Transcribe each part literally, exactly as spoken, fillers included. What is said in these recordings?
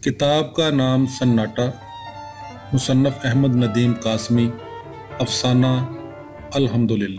کتاب کا نام سناٹا، مصنف احمد ندیم قاسمی، افسانہ الحمدللہ۔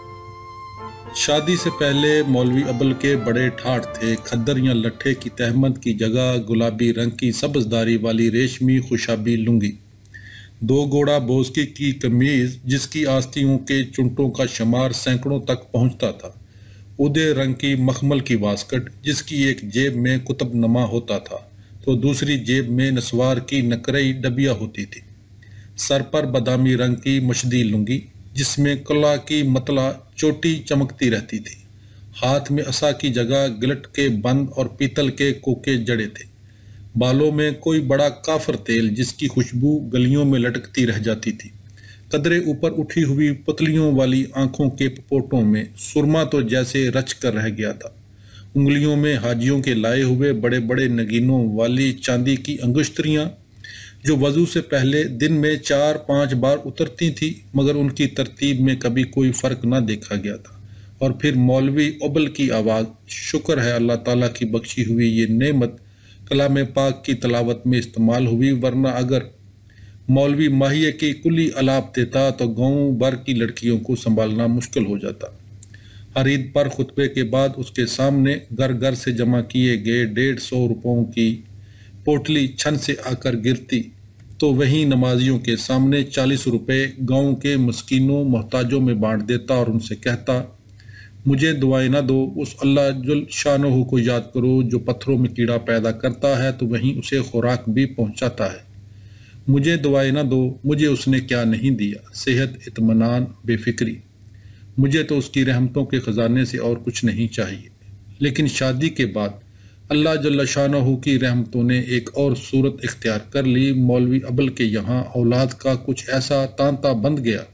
شادی سے پہلے مولوی ابل کے بڑے ٹھاٹ تھے۔ کھدر یا لٹھے کی تہمت کی جگہ گلابی رنگ کی سبزداری والی ریشمی خوشابی لنگی، دو گوڑا بوسکی کی قمیض جس کی آستینوں کے چنٹوں کا شمار سینکڑوں تک پہنچتا تھا، ادے رنگ کی مخمل کی واسکٹ جس کی ایک جیب میں کتب نما ہوتا تھا تو دوسری جیب میں نسوار کی نکرئی ڈبیا ہوتی تھی، سر پر بادامی رنگ کی مشدی لنگی جس میں کلا کی مطلع چوٹی چمکتی رہتی تھی، ہاتھ میں عصا کی جگہ گلٹ کے بند اور پیتل کے کوکے جڑے تھے، بالوں میں کوئی بڑا کافر تیل جس کی خوشبو گلیوں میں لٹکتی رہ جاتی تھی، قدرے اوپر اٹھی ہوئی پتلیوں والی آنکھوں کے پپوٹوں میں سرما تو جیسے رچ کر رہ گیا تھا، انگلیوں میں حاجیوں کے لائے ہوئے بڑے بڑے نگینوں والی چاندی کی انگشتریاں جو وضو سے پہلے دن میں چار پانچ بار اترتی تھی مگر ان کی ترتیب میں کبھی کوئی فرق نہ دیکھا گیا تھا، اور پھر مولوی ابل کی آواز، شکر ہے اللہ تعالیٰ کی بخشی ہوئی یہ نعمت کلام پاک کی تلاوت میں استعمال ہوئی، ورنہ اگر مولوی ماہیے کی کلی الاپ دیتا تو گاؤں بھر کی لڑکیوں کو سنبھالنا مشکل ہو جاتا۔ ہر عید پر خطبے کے بعد اس کے سامنے گھر گھر سے جمع کیے گئے ڈیڑھ سو روپوں کی پوٹلی چھن سے آ کر گرتی تو وہیں نمازیوں کے سامنے چالیس روپے گاؤں کے مسکینوں محتاجوں میں بانٹ دیتا اور ان سے کہتا، مجھے دعائیں نہ دو، اس اللہ جل شانہ کو یاد کرو جو پتھروں میں کیڑا پیدا کرتا ہے تو وہیں اسے خوراک بھی پہنچاتا ہے، مجھے دعائیں نہ دو، مجھے اس نے کیا نہیں دیا، صحت، اطمینان، بے فکری، مجھے تو اس کی رحمتوں کے خزانے سے اور کچھ نہیں چاہیے۔ لیکن شادی کے بعد اللہ جل شانہ کی رحمتوں نے ایک اور صورت اختیار کر لی۔ مولوی ابل کے یہاں اولاد کا کچھ ایسا تانتا بند گیا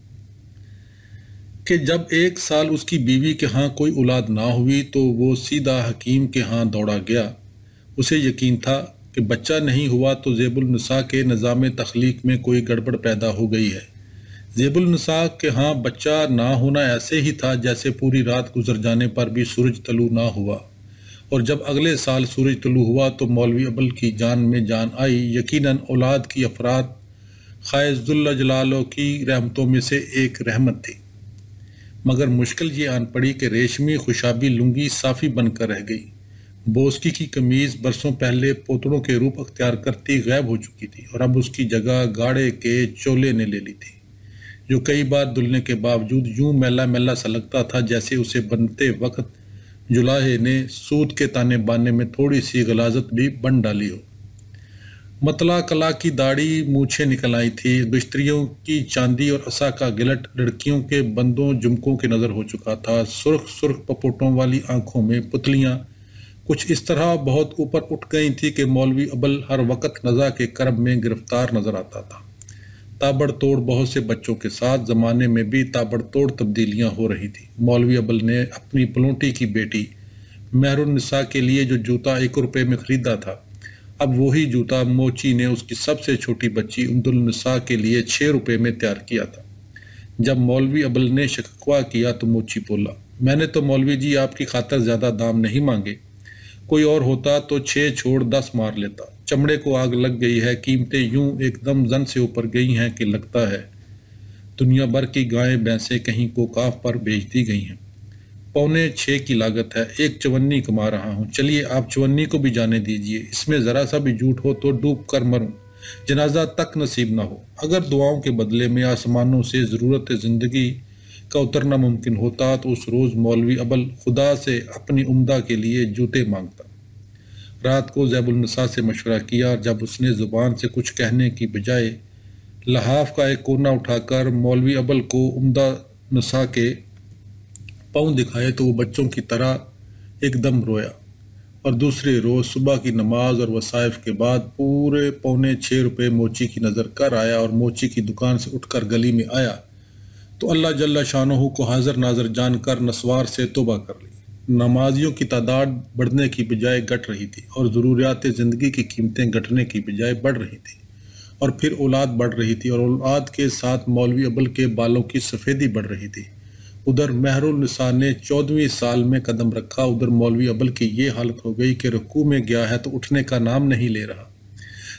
کہ جب ایک سال اس کی بیوی کے ہاں کوئی اولاد نہ ہوئی تو وہ سیدھا حکیم کے ہاں دوڑا گیا۔ اسے یقین تھا کہ بچہ نہیں ہوا تو ذیب النساء کے نظام تخلیق میں کوئی گڑبڑ پیدا ہو گئی ہے۔ ذیب النساء کے ہاں بچہ نہ ہونا ایسے ہی تھا جیسے پوری رات گزر جانے پر بھی سورج طلوع نہ ہوا، اور جب اگلے سال سورج طلوع ہوا تو مولوی ابل کی جان میں جان آئی۔ یقیناً اولاد کی افراد خواہ ذل جلالہ کی رحمتوں میں سے ایک رحمت تھی، مگر مشکل یہ آن پڑی کہ ریشمی خوشابی لنگی صافی بن کر رہ گئی، بوسکی کی قمیض برسوں پہلے پوتڑوں کے روپ اختیار کرتی غائب ہو چکی تھی اور اب اس کی جگہ گاڑے کے چولے نے لے لی تھی، جو کئی بار دھلنے کے باوجود یوں میلا میلا سا لگتا تھا جیسے اسے بنتے وقت جلاہے نے سود کے تانے بانے میں تھوڑی سی غلاظت بھی بن ڈالی ہو۔ مطلع کلا کی داڑھی مونچھیں نکل آئی تھی، گشتریوں کی چاندی اور عصا کا گلٹ لڑکیوں کے بندوں جمکوں کے نظر ہو چکا تھا، سرخ سرخ پپوٹوں والی آنکھوں میں پتلیاں کچھ اس طرح بہت اوپر اٹھ گئی تھی کہ مولوی ابل ہر وقت نزا کے کرب میں گرفتار نظر آتا تھا۔ تابڑ توڑ بہت سے بچوں کے ساتھ زمانے میں بھی تابڑ توڑ تبدیلیاں ہو رہی تھیں۔ مولوی ابل نے اپنی پلوٹی کی بیٹی مہر النساء کے لیے جو جوتا ایک روپے میں خریدا تھا، اب وہی جوتا موچی نے اس کی سب سے چھوٹی بچی عمد النساء کے لیے چھ روپے میں تیار کیا تھا۔ جب مولوی ابل نے شکوہ کیا تو موچی بولا، میں نے تو مولوی جی آپ کی خاطر زیادہ دام نہیں مانگے، کوئی اور ہوتا تو چھ چھوڑ دس مار لیتا، چمڑے کو آگ لگ گئی ہے، قیمتیں یوں ایک دم زن سے اوپر گئی ہیں کہ لگتا ہے دنیا بھر کی گائیں بھینسیں کہیں کو کاف پر بیچ دی گئی ہیں، پونے چھ کی لاگت ہے، ایک چونی کما رہا ہوں، چلیے آپ چونی کو بھی جانے دیجئے، اس میں ذرا سا بھی جھوٹ ہو تو ڈوب کر مروں، جنازہ تک نصیب نہ ہو، اگر دعاؤں کے بدلے میں آسمانوں سے ضرورت زندگی کا اترنا ممکن ہوتا تو اس روز مولوی ابل خدا سے اپنی عمدہ کے لیے جوتے مانگتا۔ رات کو ذیب النساء سے مشورہ کیا اور جب اس نے زبان سے کچھ کہنے کی بجائے لحاف کا ایک کونا اٹھا کر مولوی ابل کو عمدہ نساء کے پاؤں دکھائے تو وہ بچوں کی طرح ایک دم رویا، اور دوسرے روز صبح کی نماز اور وصائف کے بعد پورے پونے چھ روپے موچی کی نظر کر آیا اور موچی کی دکان سے اٹھ کر گلی میں آیا تو اللہ جل شانہ کو حاضر ناظر جان کر نسوار سے توبہ کر لی۔ نمازیوں کی تعداد بڑھنے کی بجائے گھٹ رہی تھی اور ضروریات زندگی کی قیمتیں گھٹنے کی بجائے بڑھ رہی تھی، اور پھر اولاد بڑھ رہی تھی اور اولاد کے ساتھ مولوی ابل کے بالوں کی سفیدی بڑھ رہی تھی۔ ادھر مہر النساء نے چودھویں سال میں قدم رکھا، ادھر مولوی ابل کی یہ حالت ہو گئی کہ رکوع میں گیا ہے تو اٹھنے کا نام نہیں لے رہا۔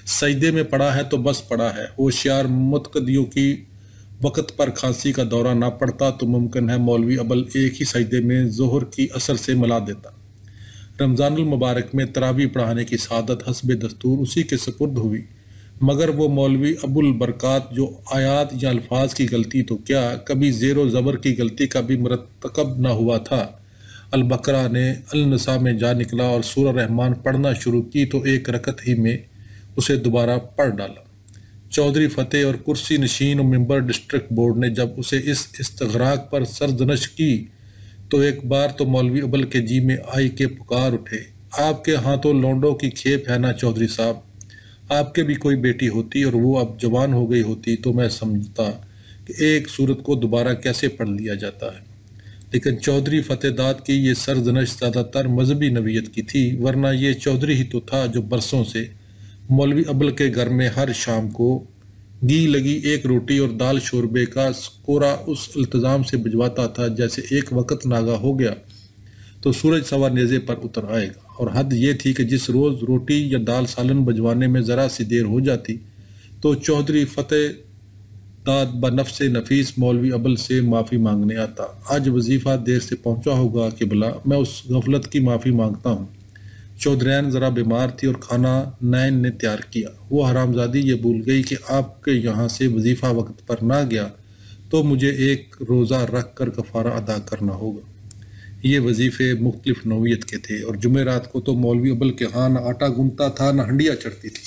سجدے میں پڑا ہے تو بس پڑا ہے۔ ہوشیار متقدیوں کی وقت پر کھانسی کا دورہ نہ پڑتا تو ممکن ہے مولوی ابل ایک ہی سجدے میں ظہر کی اثر سے ملا دیتا۔ رمضان المبارک میں تراویح پڑھانے کی سعادت حسب دستور اسی کے سپرد ہوئی، مگر وہ مولوی ابو البرکات جو آیات یا الفاظ کی غلطی تو کیا کبھی زیر و زبر کی غلطی کا بھی مرتکب نہ ہوا تھا۔ البقرہ نے النساء میں جا نکلا اور سورہ رحمان پڑھنا شروع کی تو ایک رکعت ہی میں اسے دوبارہ پڑھ ڈالا۔ چودھری فتح اور کرسی نشین و ممبر ڈسٹرکٹ بورڈ نے جب اسے اس استغراق پر سرزنش کی تو ایک بار تو مولوی ابل کے جی میں آئی کہ پکار اٹھے، آپ کے ہاں تو لونڈوں کی کھیپ ہے نا چودھری صاحب، آپ کے بھی کوئی بیٹی ہوتی اور وہ اب جوان ہو گئی ہوتی تو میں سمجھتا کہ ایک صورت کو دوبارہ کیسے پڑھ لیا جاتا ہے۔ لیکن چودھری فتح داد کی یہ سرزنش زیادہ تر مذہبی نوعیت کی تھی، ورنہ یہ چودھری ہی تو تھا جو برسوں سے مولوی ابل کے گھر میں ہر شام کو گھی لگی ایک روٹی اور دال شوربے کا کوڑا اس التزام سے بھجواتا تھا جیسے ایک وقت ناگا ہو گیا تو سورج سوا نیزے پر اتر آئے گا، اور حد یہ تھی کہ جس روز روٹی یا دال سالن بھجوانے میں ذرا سی دیر ہو جاتی تو چودھری فتح داد بنفس نفیس مولوی ابل سے معافی مانگنے آتا۔ آج وظیفہ دیر سے پہنچا ہوگا کہ بلا میں اس غفلت کی معافی مانگتا ہوں، چودھرین ذرا بیمار تھی اور کھانا نین نے تیار کیا، وہ حرامزادی یہ بھول گئی کہ آپ کے یہاں سے وظیفہ وقت پر نہ گیا تو مجھے ایک روزہ رکھ کر کفارہ ادا کرنا ہوگا۔ یہ وظیفے مختلف نوعیت کے تھے اور جمعرات کو تو مولوی ابل کے ہاں نہ آٹا گنتا تھا نہ ہنڈیاں چڑھتی تھی۔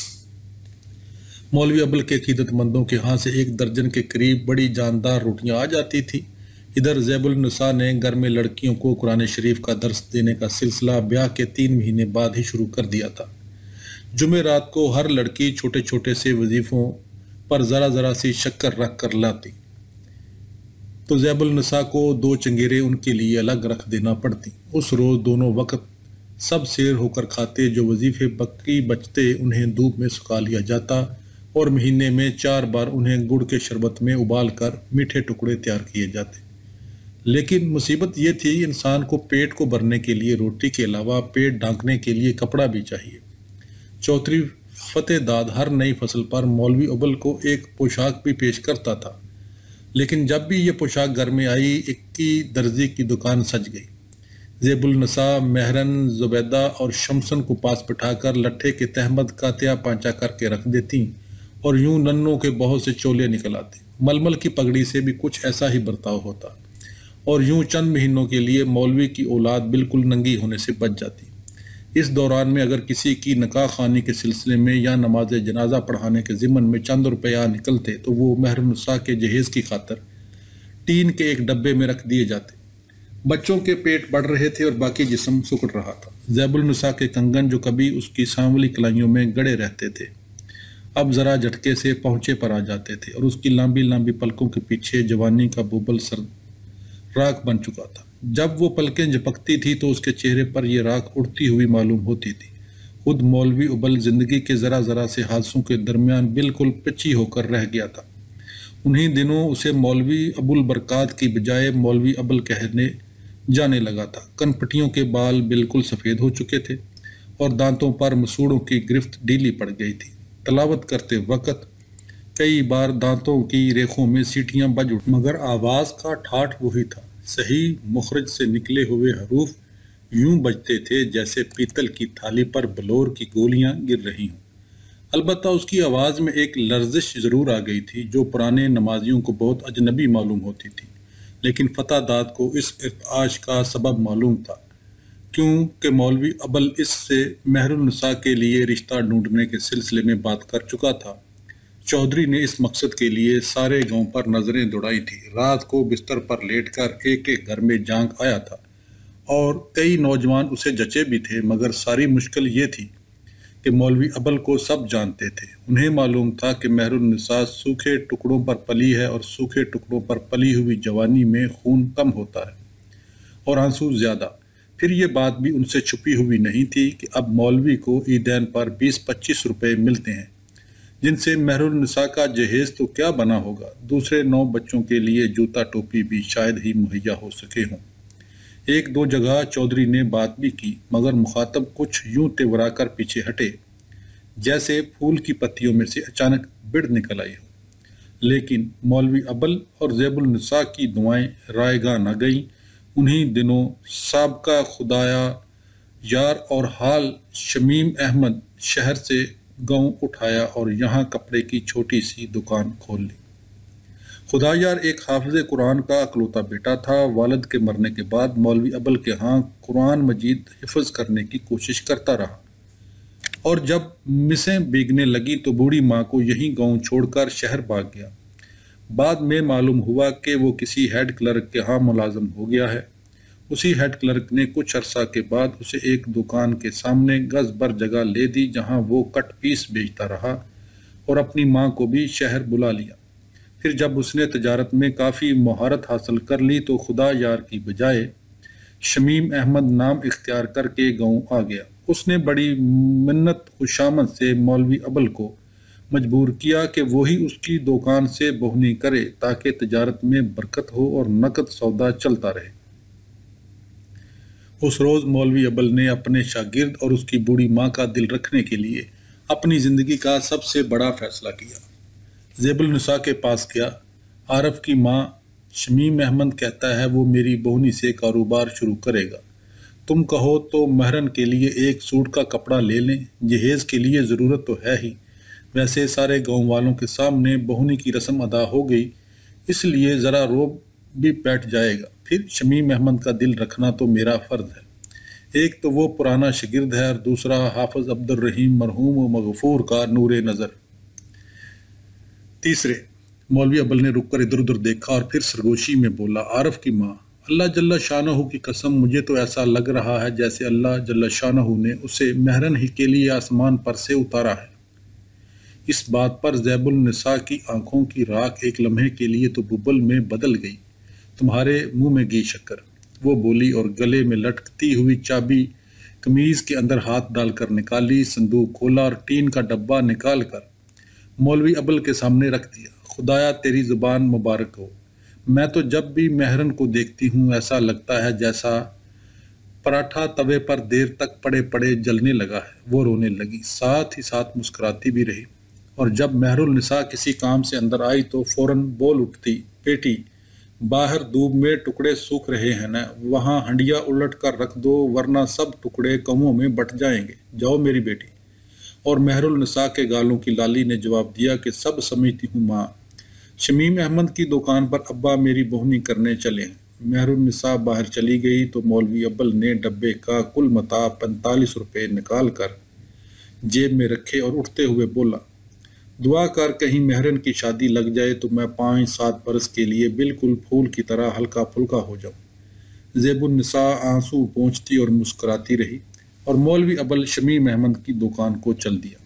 مولوی ابل کے عقیدت مندوں کے ہاں سے ایک درجن کے قریب بڑی جاندار روٹیاں آ جاتی تھی۔ ادھر زیب النساء نے گھر میں لڑکیوں کو قرآن شریف کا درس دینے کا سلسلہ بیاہ کے تین مہینے بعد ہی شروع کر دیا تھا۔ جمعرات کو ہر لڑکی چھوٹے چھوٹے سے وظیفوں پر ذرا ذرا سی شکر رکھ کر لاتی تو زیب النساء کو دو چنگیرے ان کے لیے الگ رکھ دینا پڑتی۔ اس روز دونوں وقت سب سیر ہو کر کھاتے، جو وظیفے باقی بچتے انہیں دھوپ میں سکھا لیا جاتا اور مہینے میں چار بار انہیں گڑ کے شربت میں ابال کر میٹھے ٹکڑے تیار کیے جاتے۔ لیکن مصیبت یہ تھی انسان کو پیٹ کو بھرنے کے لیے روٹی کے علاوہ پیٹ ڈھانکنے کے لیے کپڑا بھی چاہیے۔ چودھری فتح داد ہر نئی فصل پر مولوی ابل کو ایک پوشاک بھی پیش کرتا تھا، لیکن جب بھی یہ پوشاک گھر میں آئی اکی درزی کی دکان سج گئی۔ زیب النساء مہرن، زبیدہ اور شمسن کو پاس بٹھا کر لٹھے کے تہمد کا تیا پانچا کر کے رکھ دیتی اور یوں ننوں کے بہت سے چولے نکل آتے۔ ململ کی پگڑی سے بھی کچھ ایسا ہی برتاؤ ہوتا اور یوں چند مہینوں کے لیے مولوی کی اولاد بالکل ننگی ہونے سے بچ جاتی۔ اس دوران میں اگر کسی کی نکاح خوانی کے سلسلے میں یا نماز جنازہ پڑھانے کے ضمن میں چند روپیہ نکلتے تو وہ مہر النساء کے جہیز کی خاطر ٹین کے ایک ڈبے میں رکھ دیے جاتے۔ بچوں کے پیٹ بڑھ رہے تھے اور باقی جسم سکڑ رہا تھا۔ زیب النساء کے کنگن جو کبھی اس کی سانولی کلائیوں میں گڑے رہتے تھے اب ذرا جھٹکے سے پہنچے پر آ جاتے تھے اور اس کی لمبی لمبی پلکوں کے پیچھے جوانی کا بوبل سر راکھ بن چکا تھا۔ جب وہ پلکیں جھپکتی تھی تو اس کے چہرے پر یہ راکھ اڑتی ہوئی معلوم ہوتی تھی۔ خود مولوی ابل زندگی کے ذرا ذرا سے حادثوں کے درمیان بالکل پچی ہو کر رہ گیا تھا۔ انہی دنوں اسے مولوی ابو البرکات کی بجائے مولوی ابل کہنے جانے لگا تھا۔ کن پٹیوں کے بال بالکل سفید ہو چکے تھے اور دانتوں پر مسوڑوں کی گرفت ڈھیلی پڑ گئی تھی۔ تلاوت کرتے وقت کئی بار دانتوں کی ریخوں میں سیٹیاں بج اٹھ مگر آواز کا ٹھاٹھ وہی تھا۔ صحیح مخرج سے نکلے ہوئے حروف یوں بجتے تھے جیسے پیتل کی تھالی پر بلور کی گولیاں گر رہی ہوں۔ البتہ اس کی آواز میں ایک لرزش ضرور آ گئی تھی جو پرانے نمازیوں کو بہت اجنبی معلوم ہوتی تھی، لیکن فتح داد کو اس ارتعاش کا سبب معلوم تھا کیونکہ مولوی ابل اس سے مہر النساء کے لیے رشتہ ڈھونڈنے کے سلسلے میں بات کر چکا تھا۔ چودھری نے اس مقصد کے لیے سارے گاؤں پر نظریں دوڑائی تھی۔ رات کو بستر پر لیٹ کر ایک ایک گھر میں جھانک آیا تھا اور کئی نوجوان اسے جچے بھی تھے، مگر ساری مشکل یہ تھی کہ مولوی ابل کو سب جانتے تھے۔ انہیں معلوم تھا کہ مہر النساء سوکھے ٹکڑوں پر پلی ہے اور سوکھے ٹکڑوں پر پلی ہوئی جوانی میں خون کم ہوتا ہے اور آنسو زیادہ۔ پھر یہ بات بھی ان سے چھپی ہوئی نہیں تھی کہ اب مولوی کو عیدین پر بیس پچیس روپے ملتے ہیں، جن سے مہر النساء کا جہیز تو کیا بنا ہوگا، دوسرے نو بچوں کے لیے جوتا ٹوپی بھی شاید ہی مہیا ہو سکے ہوں۔ ایک دو جگہ چودھری نے بات بھی کی، مگر مخاطب کچھ یوں تیورا کر پیچھے ہٹے۔ جیسے پھول کی پتیوں میں سے اچانک بڑ نکل آئی ہو۔ لیکن مولوی ابل اور زیب النساء کی دعائیں رائے گاہ نہ گئیں۔ انہی دنوں سابقہ خدایا یار اور حال شمیم احمد شہر سے گاؤں اٹھایا اور یہاں کپڑے کی چھوٹی سی دکان کھول لی۔ خدا یار ایک حافظ قرآن کا اکلوتا بیٹا تھا۔ والد کے مرنے کے بعد مولوی ابل کے ہاں قرآن مجید حفظ کرنے کی کوشش کرتا رہا، اور جب مسیں بیگنے لگی تو بوڑھی ماں کو یہیں گاؤں چھوڑ کر شہر بھاگ گیا۔ بعد میں معلوم ہوا کہ وہ کسی ہیڈ کلرک کے ہاں ملازم ہو گیا ہے۔ اسی ہیڈ کلرک نے کچھ عرصہ کے بعد اسے ایک دکان کے سامنے گز بھر جگہ لے دی، جہاں وہ کٹ پیس بیچتا رہا اور اپنی ماں کو بھی شہر بلا لیا۔ پھر جب اس نے تجارت میں کافی مہارت حاصل کر لی تو خدا یار کی بجائے شمیم احمد نام اختیار کر کے گاؤں آ گیا۔ اس نے بڑی منت خوشامد سے مولوی ابل کو مجبور کیا کہ وہی اس کی دکان سے بوہنی کرے تاکہ تجارت میں برکت ہو اور نقد سودا چلتا رہے۔ اس روز مولوی ابل نے اپنے شاگرد اور اس کی بوڑھی ماں کا دل رکھنے کے لیے اپنی زندگی کا سب سے بڑا فیصلہ کیا۔ زیب النساء کے پاس گیا۔ عارف کی ماں شمیم احمد کہتا ہے وہ میری بوہنی سے کاروبار شروع کرے گا، تم کہو تو مہرن کے لیے ایک سوٹ کا کپڑا لے لیں، جہیز کے لیے ضرورت تو ہے ہی۔ ویسے سارے گاؤں والوں کے سامنے بوہنی کی رسم ادا ہو گئی، اس لیے ذرا روب بھی بیٹھ جائے گا۔ پھر شمیم احمد کا دل رکھنا تو میرا فرض ہے۔ ایک تو وہ پرانا شاگرد ہے اور دوسرا حافظ عبد الرحیم مرحوم و مغفور کا نور نظر۔ تیسرے، مولوی ابل نے رک کر ادھر ادھر دیکھا اور پھر سرگوشی میں بولا، عارف کی ماں، اللہ جل شانہ کی قسم، مجھے تو ایسا لگ رہا ہے جیسے اللہ جل شانہ نے اسے مہرن ہی کے لیے آسمان پر سے اتارا ہے۔ اس بات پر زیب النساء کی آنکھوں کی راکھ ایک لمحے کے لیے تو ببل میں بدل گئی۔ تمہارے منہ میں گھی شکر، وہ بولی اور گلے میں لٹکتی ہوئی چابی قمیض کے اندر ہاتھ ڈال کر نکالی، صندوق کھولا اور ٹین کا ڈبہ نکال کر مولوی ابل کے سامنے رکھ دیا۔ خدایا تیری زبان مبارک ہو، میں تو جب بھی مہرن کو دیکھتی ہوں ایسا لگتا ہے جیسا پراٹھا توے پر دیر تک پڑے پڑے جلنے لگا ہے۔ وہ رونے لگی، ساتھ ہی ساتھ مسکراتی بھی رہی، اور جب مہر النساء کسی کام سے اندر آئی تو فوراً بول اٹھتی، بیٹی باہر دھوپ میں ٹکڑے سوکھ رہے ہیں نا، وہاں ہنڈیا الٹ کر رکھ دو ورنہ سب ٹکڑے کووں میں بٹ جائیں گے، جاؤ میری بیٹی۔ اور مہر النساء کے گالوں کی لالی نے جواب دیا کہ سب سمجھتی ہوں ماں، شمیم احمد کی دکان پر ابا میری بوہنی کرنے چلے ہیں۔ مہر النساء باہر چلی گئی تو مولوی ابل نے ڈبے کا کل متاع پینتالیس روپے نکال کر جیب میں رکھے اور اٹھتے ہوئے بولا، دعا کر کہیں مہرن کی شادی لگ جائے تو میں پانچ سات برس کے لیے بالکل پھول کی طرح ہلکا پھلکا ہو جاؤں۔ زیب النساء آنسو پونچھتی اور مسکراتی رہی اور مولوی ابل شمیم احمد کی دکان کو چل دیا۔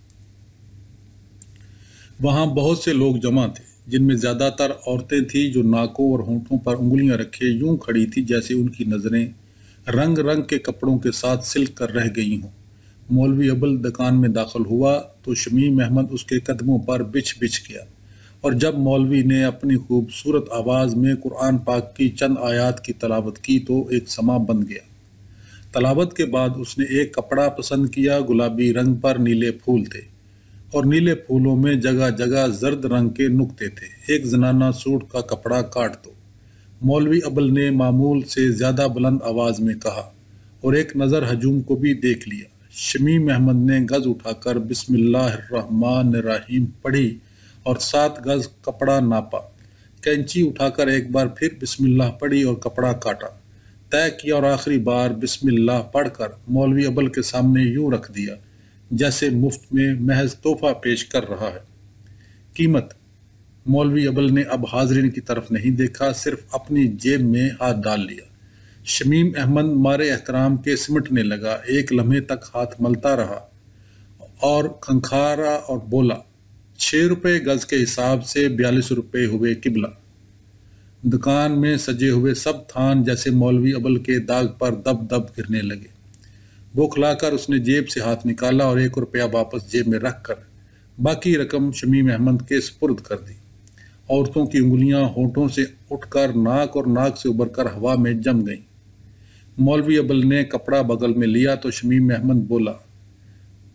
وہاں بہت سے لوگ جمع تھے، جن میں زیادہ تر عورتیں تھیں جو ناکوں اور ہونٹوں پر انگلیاں رکھے یوں کھڑی تھی جیسے ان کی نظریں رنگ رنگ کے کپڑوں کے ساتھ سلک کر رہ گئی ہوں۔ مولوی ابل دکان میں داخل ہوا تو شمیم احمد اس کے قدموں پر بچھ بچھ گیا، اور جب مولوی نے اپنی خوبصورت آواز میں قرآن پاک کی چند آیات کی تلاوت کی تو ایک سما بن گیا۔ تلاوت کے بعد اس نے ایک کپڑا پسند کیا، گلابی رنگ پر نیلے پھول تھے اور نیلے پھولوں میں جگہ جگہ زرد رنگ کے نقطے تھے۔ ایک زنانہ سوٹ کا کپڑا کاٹ دو، مولوی ابل نے معمول سے زیادہ بلند آواز میں کہا، اور ایک نظر ہجوم کو بھی دیکھ لیا۔ شمیم احمد نے گز اٹھا کر بسم اللہ الرحمن الرحیم پڑھی اور سات گز کپڑا ناپا۔ کینچی اٹھا کر ایک بار پھر بسم اللہ پڑھی اور کپڑا کاٹا، طے کیا اور آخری بار بسم اللہ پڑھ کر مولوی ابل کے سامنے یوں رکھ دیا جیسے مفت میں محض تحفہ پیش کر رہا ہے۔ قیمت؟ مولوی ابل نے اب حاضرین کی طرف نہیں دیکھا، صرف اپنی جیب میں ہاتھ ڈال لیا۔ شمیم احمد مارے احترام کے سمٹنے لگا، ایک لمحے تک ہاتھ ملتا رہا اور کھنکھارا اور بولا، چھ روپے گز کے حساب سے بیالیس روپے ہوئے قبلہ۔ دکان میں سجے ہوئے سب تھان جیسے مولوی ابل کے داغ پر دب دب گرنے لگے۔ بوکھلا کر اس نے جیب سے ہاتھ نکالا اور ایک روپیہ واپس جیب میں رکھ کر باقی رقم شمیم احمد کے سپرد کر دی۔ عورتوں کی انگلیاں ہونٹوں سے اٹھ کر ناک اور ناک سے ابھر کر ہوا میں جم گئیں۔ مولوی ابل نے کپڑا بغل میں لیا تو شمیم احمد بولا،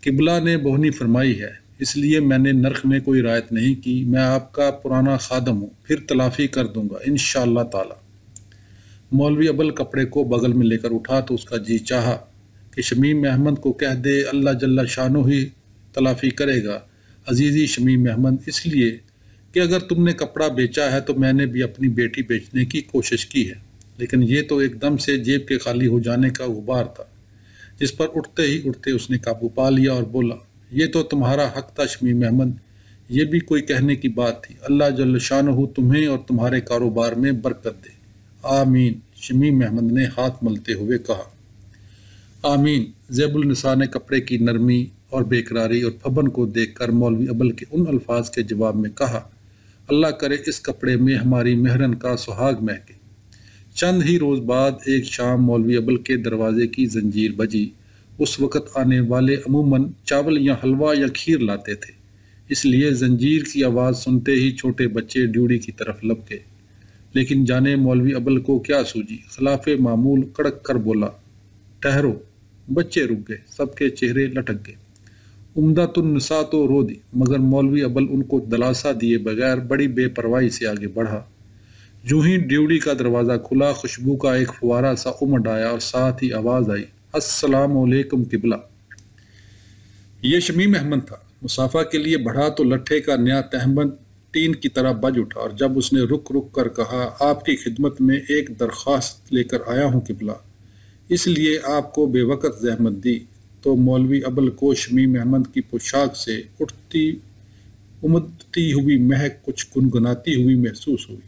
قبلہ نے بہنی فرمائی ہے، اس لیے میں نے نرخ میں کوئی رعایت نہیں کی، میں آپ کا پرانا خادم ہوں، پھر تلافی کر دوں گا انشاءاللہ تعالی۔ مولوی ابل کپڑے کو بغل میں لے کر اٹھا تو اس کا جی چاہا کہ شمیم احمد کو کہہ دے اللہ جل شانہ ہی تلافی کرے گا۔ عزیزی شمیم احمد، اس لیے کہ اگر تم نے کپڑا بیچا ہے تو میں نے بھی اپنی بیٹی بیچنے کی کوشش کی ہے، لیکن یہ تو ایک دم سے جیب کے خالی ہو جانے کا غبار تھا، جس پر اٹھتے ہی اٹھتے اس نے قابو پا لیا اور بولا یہ تو تمہارا حق تھا شمیم احمد، یہ بھی کوئی کہنے کی بات تھی، اللہ جل شانہ تمہیں اور تمہارے کاروبار میں برکت دے، آمین۔ شمیم احمد نے ہاتھ ملتے ہوئے کہا آمین۔ زیب النساء نے کپڑے کی نرمی اور بے قراری اور پھبن کو دیکھ کر مولوی ابل کے ان الفاظ کے جواب میں کہا اللہ کرے اس کپڑے میں ہماری مہرن کا سہاگ مہکے۔ چند ہی روز بعد ایک شام مولوی ابل کے دروازے کی زنجیر بجی۔ اس وقت آنے والے عموماً چاول یا حلوہ یا کھیر لاتے تھے، اس لیے زنجیر کی آواز سنتے ہی چھوٹے بچے ڈیوڑی کی طرف لپ گئے، لیکن جانے مولوی ابل کو کیا سوجی، خلاف معمول کڑک کر بولا ٹھہرو۔ بچے رک گئے، سب کے چہرے لٹک گئے۔ عمدۃ النساء تو رو دی، مگر مولوی ابل ان کو دلاسا دیے بغیر بڑی بے پرواہی سے آگے بڑھا۔ جو ہی ڈیوڑی کا دروازہ کھلا، خوشبو کا ایک فوارہ سا امڈ آیا اور ساتھ ہی آواز آئی السلام علیکم قبلہ۔ یہ شمیم احمد تھا۔ مسافہ کے لیے بڑھا تو لٹھے کا نیا تہمند ٹین کی طرح بج اٹھا، اور جب اس نے رک رک کر کہا آپ کی خدمت میں ایک درخواست لے کر آیا ہوں قبلہ، اس لیے آپ کو بے وقت زحمت دی، تو مولوی ابل کو شمیم احمد کی پوشاک سے اٹھتی امدتی ہوئی مہک کچھ گنگناتی ہوئی محسوس ہوئی۔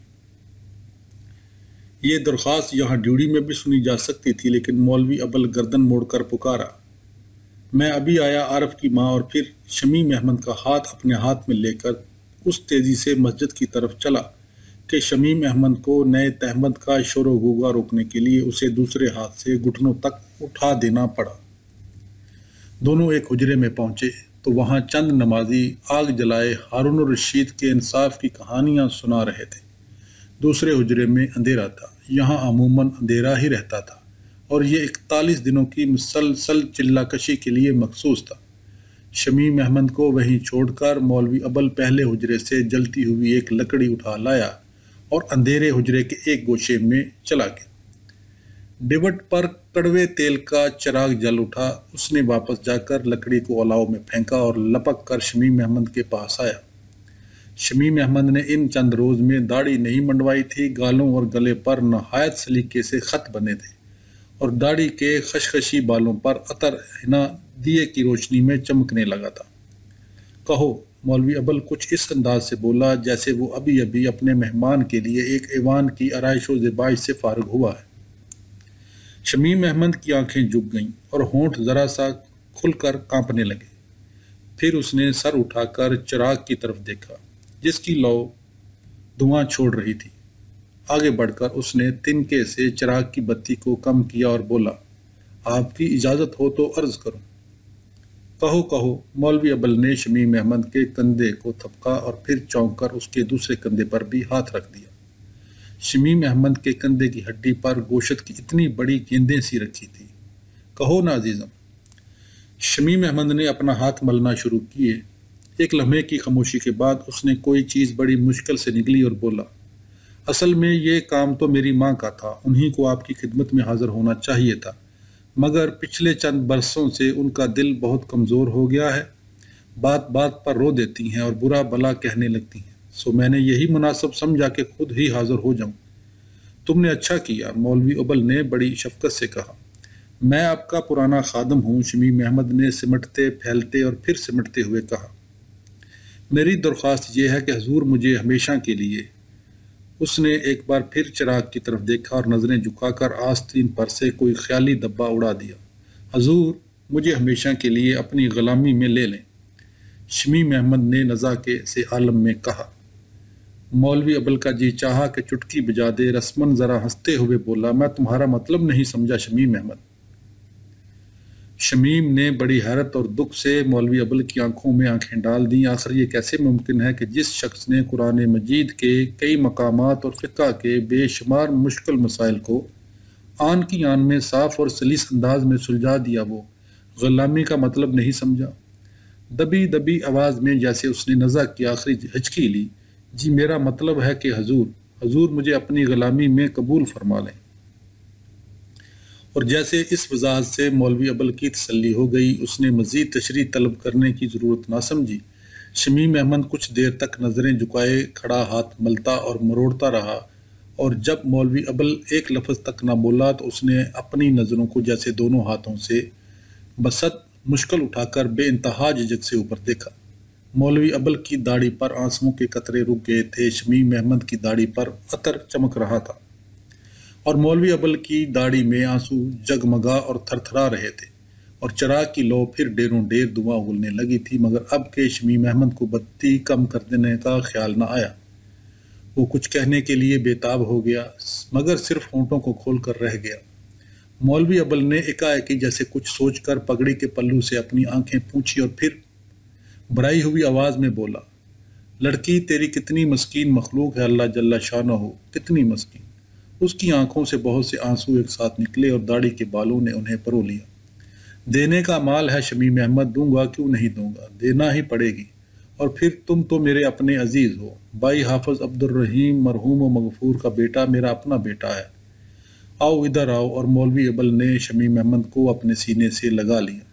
یہ درخواست یہاں ڈیوڑی میں بھی سنی جا سکتی تھی، لیکن مولوی ابل گردن موڑ کر پکارا میں ابھی آیا عارف کی ماں، اور پھر شمیم احمد کا ہاتھ اپنے ہاتھ میں لے کر اس تیزی سے مسجد کی طرف چلا کہ شمیم احمد کو نئے تہمند کا شور و غوغا روکنے کے لیے اسے دوسرے ہاتھ سے گھٹنوں تک اٹھا دینا پڑا۔ دونوں ایک حجرے میں پہنچے تو وہاں چند نمازی آگ جلائے ہارون الرشید کے انصاف کی کہانیاں سنا رہے تھے۔ دوسرے حجرے میں اندھیرا تھا، یہاں عموماً اندھیرا ہی رہتا تھا، اور یہ اکتالیس دنوں کی مسلسل چلہ کشی کے لیے مخصوص تھا۔ شمیم احمد کو وہیں چھوڑ کر مولوی ابل پہلے حجرے سے جلتی ہوئی ایک لکڑی اٹھا لایا اور اندھیرے حجرے کے ایک گوشے میں چلا گیا۔ ڈیوٹ پر کڑوے تیل کا چراغ جل اٹھا، اس نے واپس جا کر لکڑی کو الاؤ میں پھینکا اور لپک کر شمیم احمد کے پاس آیا۔ شمیم احمد نے ان چند روز میں داڑھی نہیں منڈوائی تھی، گالوں اور گلے پر نہایت سلیقے سے خط بنے تھے، اور داڑھی کے خشخشی بالوں پر عطر حنا دیے کی روشنی میں چمکنے لگا تھا۔ کہو، مولوی ابل کچھ اس انداز سے بولا جیسے وہ ابھی ابھی اپنے مہمان کے لیے ایک ایوان کی آرائش و زیبائش سے فارغ ہوا ہے۔ شمیم احمد کی آنکھیں جھک گئیں اور ہونٹ ذرا سا کھل کر کانپنے لگے۔ پھر اس نے سر اٹھا کر چراغ کی طرف دیکھا جس کی لو دھواں چھوڑ رہی تھی۔ آگے بڑھ کر اس نے تنکے سے چراغ کی بتی کو کم کیا اور بولا آپ کی اجازت ہو تو عرض کروں۔ کہو کہو، مولوی ابل نے شمیم احمد کے کندھے کو تھپکا اور پھر چونک کر اس کے دوسرے کندھے پر بھی ہاتھ رکھ دیا۔ شمیم احمد کے کندھے کی ہڈی پر گوشت کی اتنی بڑی گیندیں سی رکھی تھی۔ کہو نا عزیزم۔ شمیم احمد نے اپنا ہاتھ ملنا شروع کیے۔ ایک لمحے کی خاموشی کے بعد اس نے کوئی چیز بڑی مشکل سے نکلی اور بولا اصل میں یہ کام تو میری ماں کا تھا، انہی کو آپ کی خدمت میں حاضر ہونا چاہیے تھا، مگر پچھلے چند برسوں سے ان کا دل بہت کمزور ہو گیا ہے، بات بات پر رو دیتی ہیں اور برا بلا کہنے لگتی ہیں، سو میں نے یہی مناسب سمجھا کہ خود ہی حاضر ہو جاؤں۔ تم نے اچھا کیا، مولوی ابل نے بڑی شفقت سے کہا۔ میں آپ کا پرانا خادم ہوں، شمیم احمد نے سمٹتے پھیلتے اور پھر سمٹتے ہوئے کہا۔ میری درخواست یہ ہے کہ حضور مجھے ہمیشہ کے لیے۔ اس نے ایک بار پھر چراغ کی طرف دیکھا اور نظریں جھکا کر آستین پر سے کوئی خیالی ڈبہ اڑا دیا۔ حضور مجھے ہمیشہ کے لیے اپنی غلامی میں لے لیں، شمیم احمد نے نزا کے سے عالم میں کہا۔ مولوی ابل کا جی چاہا کہ چٹکی بجا دے، رسمن ذرا ہنستے ہوئے بولا میں تمہارا مطلب نہیں سمجھا شمیم احمد۔ شمیم نے بڑی حیرت اور دکھ سے مولوی ابل کی آنکھوں میں آنکھیں ڈال دیں۔ آخر یہ کیسے ممکن ہے کہ جس شخص نے قرآن مجید کے کئی مقامات اور فقہ کے بے شمار مشکل مسائل کو آن کی آن میں صاف اور سلیس انداز میں سلجھا دیا، وہ غلامی کا مطلب نہیں سمجھا؟ دبی دبی آواز میں جیسے اس نے نزا کی آخری ہچکی لی، جی میرا مطلب ہے کہ حضور حضور مجھے اپنی غلامی میں قبول فرما لیں۔ اور جیسے اس وضاحت سے مولوی ابل کی تسلی ہو گئی، اس نے مزید تشریح طلب کرنے کی ضرورت نہ سمجھی۔ شمیم احمد کچھ دیر تک نظریں جھکائے کھڑا ہاتھ ملتا اور مروڑتا رہا، اور جب مولوی ابل ایک لفظ تک نہ بولا تو اس نے اپنی نظروں کو جیسے دونوں ہاتھوں سے بسط مشکل اٹھا کر بے انتہا جھجک سے اوپر دیکھا۔ مولوی ابل کی داڑھی پر آنسوؤں کے قطرے رک گئے تھے، شمیم احمد کی داڑھی پر عطر چمک رہا تھا، اور مولوی ابل کی داڑھی میں آنسو جگمگا اور تھر تھرا رہے تھے، اور چراغ کی لو پھر ڈیروں ڈیر دھواں اگلنے لگی تھی، مگر اب کے شمیم احمد کو بتی کم کر دینے کا خیال نہ آیا۔ وہ کچھ کہنے کے لیے بےتاب ہو گیا، مگر صرف ہونٹوں کو کھول کر رہ گیا۔ مولوی ابل نے ایکا-ایکی جیسے کچھ سوچ کر پگڑی کے پلو سے اپنی آنکھیں پونچھی اور پھر بھرائی ہوئی آواز میں بولا، لڑکی تیری کتنی مسکین مخلوق ہے، اللہ جل شانہ ہو، کتنی مسکین۔ اس کی آنکھوں سے بہت سے آنسو ایک ساتھ نکلے اور داڑھی کے بالوں نے انہیں پرو لیا۔ دینے کا مال ہے شمیم احمد، دوں گا کیوں نہیں دوں گا، دینا ہی پڑے گی، اور پھر تم تو میرے اپنے عزیز ہو۔ بھائی حافظ عبد الرحیم مرحوم و مغفور کا بیٹا میرا اپنا بیٹا ہے، آؤ ادھر آؤ۔ اور مولوی ابل نے شمیم احمد کو اپنے سینے سے لگا لیا۔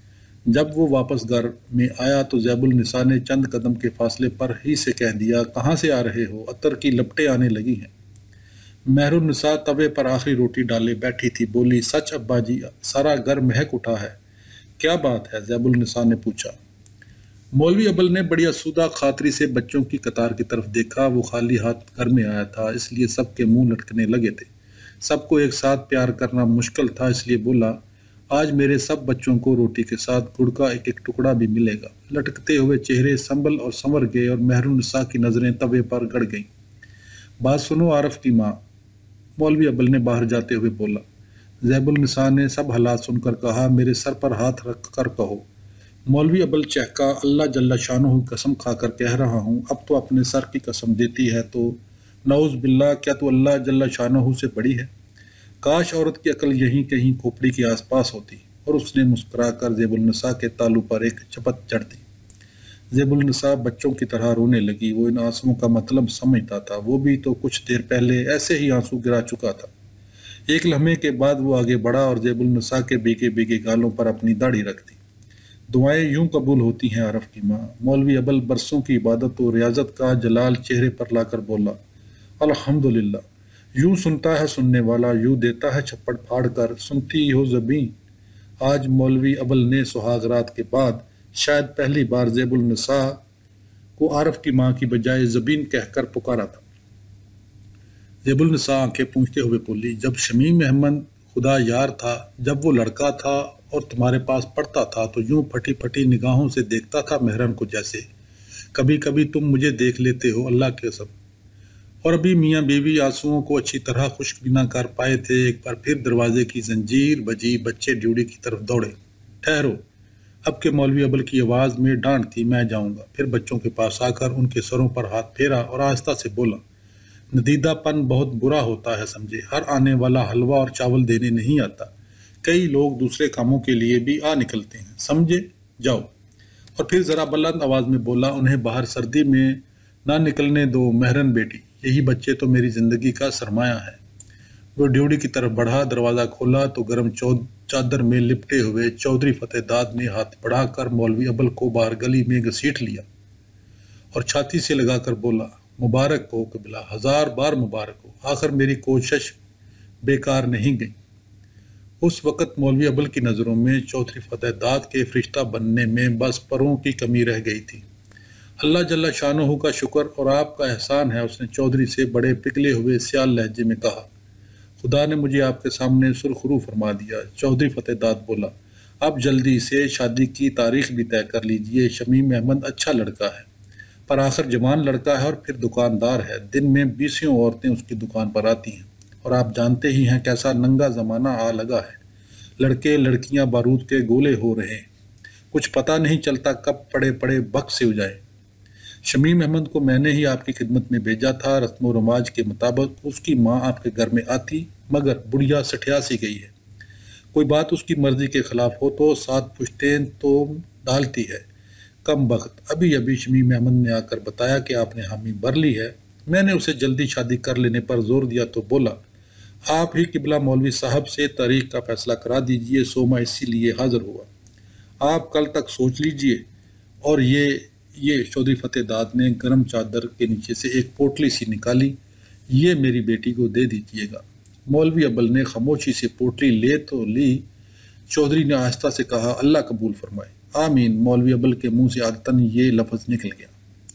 جب وہ واپس گھر میں آیا تو زیب النساء نے چند قدم کے فاصلے پر ہی سے کہہ دیا، کہاں سے آ رہے ہو، عطر کی لپٹیں آنے لگی ہیں۔ مہر النساء توے پر آخری روٹی ڈالے بیٹھی تھی، بولی، سچ ابا جی، سارا گھر مہک اٹھا ہے، کیا بات ہے؟ زیب النساء نے پوچھا۔ مولوی ابل نے بڑی آسودہ خاطری سے بچوں کی قطار کی طرف دیکھا، وہ خالی ہاتھ گھر میں آیا تھا، اس لیے سب کے منہ لٹکنے لگے تھے، سب کو ایک ساتھ پیار کرنا مشکل تھا، اس لیے بولا، آج میرے سب بچوں کو روٹی کے ساتھ گڑ کا ایک ایک ٹکڑا بھی ملے گا۔ لٹکتے ہوئے چہرے سنبھل اور سنور گئے اور مہر النساء کی نظریں توے پر گڑ گئیں۔ بات سنو عارف کی ماں، مولوی ابل نے باہر جاتے ہوئے بولا۔ زیب النساء نے سب حالات سن کر کہا، میرے سر پر ہاتھ رکھ کر کہو۔ مولوی ابل چہکا، اللہ جل شانہ قسم کھا کر کہہ رہا ہوں، اب تو اپنے سر کی قسم دیتی ہے تو نعوذ باللہ، کیا تو اللہ جل شانہ سے بڑی ہے؟ کاش عورت کی عقل یہیں کہیں کھوپڑی کے آس پاس ہوتی۔ اور اس نے مسکرا کر زیب النساء کے تالو پر ایک چپت چڑھ دی۔ زیب النساء بچوں کی طرح رونے لگی، وہ ان آنسوؤں کا مطلب سمجھتا تھا، وہ بھی تو کچھ دیر پہلے ایسے ہی آنسو گرا چکا تھا۔ ایک لمحے کے بعد وہ آگے بڑھا اور زیب النساء کے بھیگے بھیگے گالوں پر اپنی داڑھی رکھ دی۔ دعائیں یوں قبول ہوتی ہیں عارف کی ماں۔ مولوی ابل برسوں کی عبادت و ریاضت کا جلال چہرے پر لا کر بولا، الحمدللہ، یوں سنتا ہے سننے والا، یوں دیتا ہے چھپڑ پھاڑ کر، سنتی ہو زبیں۔ آج مولوی ابل نے سہاگ رات کے بعد شاید پہلی بار زیب النساء کو عارف کی ماں کی بجائے زبین کہہ کر پکارا تھا۔ زیب النساء آنکھیں پونچھتے ہوئے بولی، جب شمیم احمد خدا یار تھا، جب وہ لڑکا تھا اور تمہارے پاس پڑھتا تھا تو یوں پھٹی پھٹی نگاہوں سے دیکھتا تھا مہرن کو، جیسے کبھی کبھی تم مجھے دیکھ لیتے ہو، اللہ کی قسم۔ اور ابھی میاں بیوی آنسوؤں کو اچھی طرح خشک بھی نہ کر پائے تھے، ایک بار پھر دروازے کی زنجیر بجی، بچے ڈیوڑی کی طرف دوڑے۔ ٹھہرو، اب کے مولوی ابل کی آواز میں ڈانٹ تھی، میں جاؤں گا۔ پھر بچوں کے پاس آ کر ان کے سروں پر ہاتھ پھیرا اور آہستہ سے بولا، ندیدہ پن بہت برا ہوتا ہے، سمجھے، ہر آنے والا حلوہ اور چاول دینے نہیں آتا، کئی لوگ دوسرے کاموں کے لیے بھی آ نکلتے ہیں، سمجھے، جاؤ۔ اور پھر ذرا بلند آواز میں بولا، انہیں باہر سردی میں نہ نکلنے دو مہرن بیٹی، یہی بچے تو میری زندگی کا سرمایہ ہے۔ وہ ڈیوڑی کی طرف بڑھا، دروازہ کھولا تو گرم چادر میں لپٹے ہوئے چودھری فتح داد نے ہاتھ بڑھا کر مولوی ابل کو باہر گلی میں گھسیٹ لیا اور چھاتی سے لگا کر بولا، مبارک ہو قبلہ، ہزار بار مبارک ہو، آخر میری کوشش بیکار نہیں گئی۔ اس وقت مولوی ابل کی نظروں میں چودھری فتح داد کے فرشتہ بننے میں بس پروں کی کمی رہ گئی تھی۔ اللہ جل شانہ کا شکر اور آپ کا احسان ہے، اس نے چودھری سے بڑے پگھلے ہوئے سیال لہجے میں کہا، خدا نے مجھے آپ کے سامنے سرخرو فرما دیا۔ چودھری فتح داد بولا، اب جلدی سے شادی کی تاریخ بھی طے کر لیجئے، شمیم احمد اچھا لڑکا ہے، پر آخر جوان لڑکا ہے اور پھر دکاندار ہے، دن میں بیسیوں عورتیں اس کی دکان پر آتی ہیں، اور آپ جانتے ہی ہیں کیسا ننگا زمانہ آ لگا ہے، لڑکے لڑکیاں بارود کے گولے ہو رہے ہیں، کچھ پتہ نہیں چلتا کب پڑے پڑے بک سے ہو جائے۔ شمیم احمد کو میں نے ہی آپ کی خدمت میں بھیجا تھا، رسم و رواج کے مطابق اس کی ماں آپ کے گھر میں آتی، مگر بڑھیا سٹھیا سی گئی ہے، کوئی بات اس کی مرضی کے خلاف ہو تو سات پشتیں تو ڈالتی ہے، کم بخت، ابھی ابھی شمیم احمد نے آ کر بتایا کہ آپ نے حامی بھر لی ہے۔ میں نے اسے جلدی شادی کر لینے پر زور دیا تو بولا آپ ہی قبلہ مولوی صاحب سے تاریخ کا فیصلہ کرا دیجئے، سوما اسی لیے حاضر ہوا، آپ کل تک سوچ لیجئے۔ اور یہ یہ چودھری فتح داد نے گرم چادر کے نیچے سے ایک پوٹلی سی نکالی، یہ میری بیٹی کو دے دیجئے گا۔ مولوی ابل نے خاموشی سے پوٹلی لے تو لی، چودھری نے آہستہ سے کہا اللہ قبول فرمائے۔ آمین۔ مولوی ابل کے منہ سے عادتاً یہ لفظ نکل گیا۔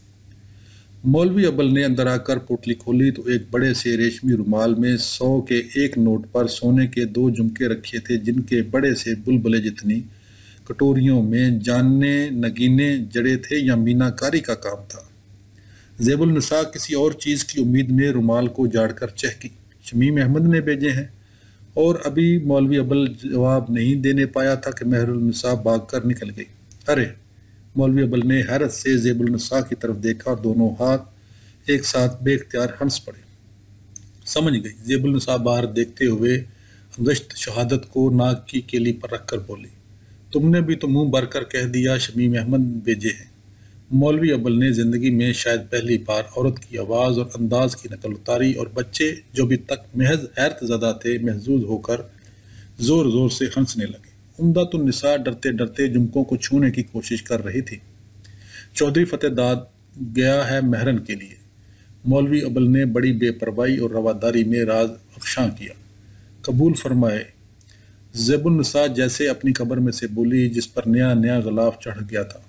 مولوی ابل نے اندر آ کر پوٹلی کھولی تو ایک بڑے سے ریشمی رومال میں سو کے ایک نوٹ پر سونے کے دو جھمکے رکھے تھے، جن کے بڑے سے بلبلے جتنی کٹوریوں میں جانے نگینے جڑے تھے یا مینا کاری کا کام تھا۔ زیب النساء کسی اور چیز کی امید میں رومال کو جاڑ کر چہکی، شمیم احمد نے بھیجے ہیں؟ اور ابھی مولوی ابل جواب نہیں دینے پایا تھا کہ مہر النساء بھاگ کر نکل گئی۔ ارے! مولوی ابل نے حیرت سے زیب النساء کی طرف دیکھا اور دونوں ہاتھ ایک ساتھ بے اختیار ہنس پڑے۔ سمجھ گئی۔ زیب النساء باہر دیکھتے ہوئے انگشت شہادت کو ناک کی کیلی پر رکھ کر بولی تم نے بھی تو منہ بھر کر کہہ دیا شمیم احمد بھیجے ہیں۔ مولوی ابل نے زندگی میں شاید پہلی بار عورت کی آواز اور انداز کی نقل اتاری، اور بچے جو بھی تک محض حیرت زدہ تھے محظوظ ہو کر زور زور سے ہنسنے لگے۔ عمدۃ النساء ڈرتے ڈرتے جھمکوں کو چھونے کی کوشش کر رہی تھی۔ چودھری فتح داد گیا ہے مہرن کے لیے، مولوی ابل نے بڑی بے پرواہی اور رواداری میں راز افشاں کیا۔ قبول فرمائے۔ زیب النساء جیسے اپنی قبر میں سے بولی جس پر نیا نیا غلاف چڑھ گیا تھا۔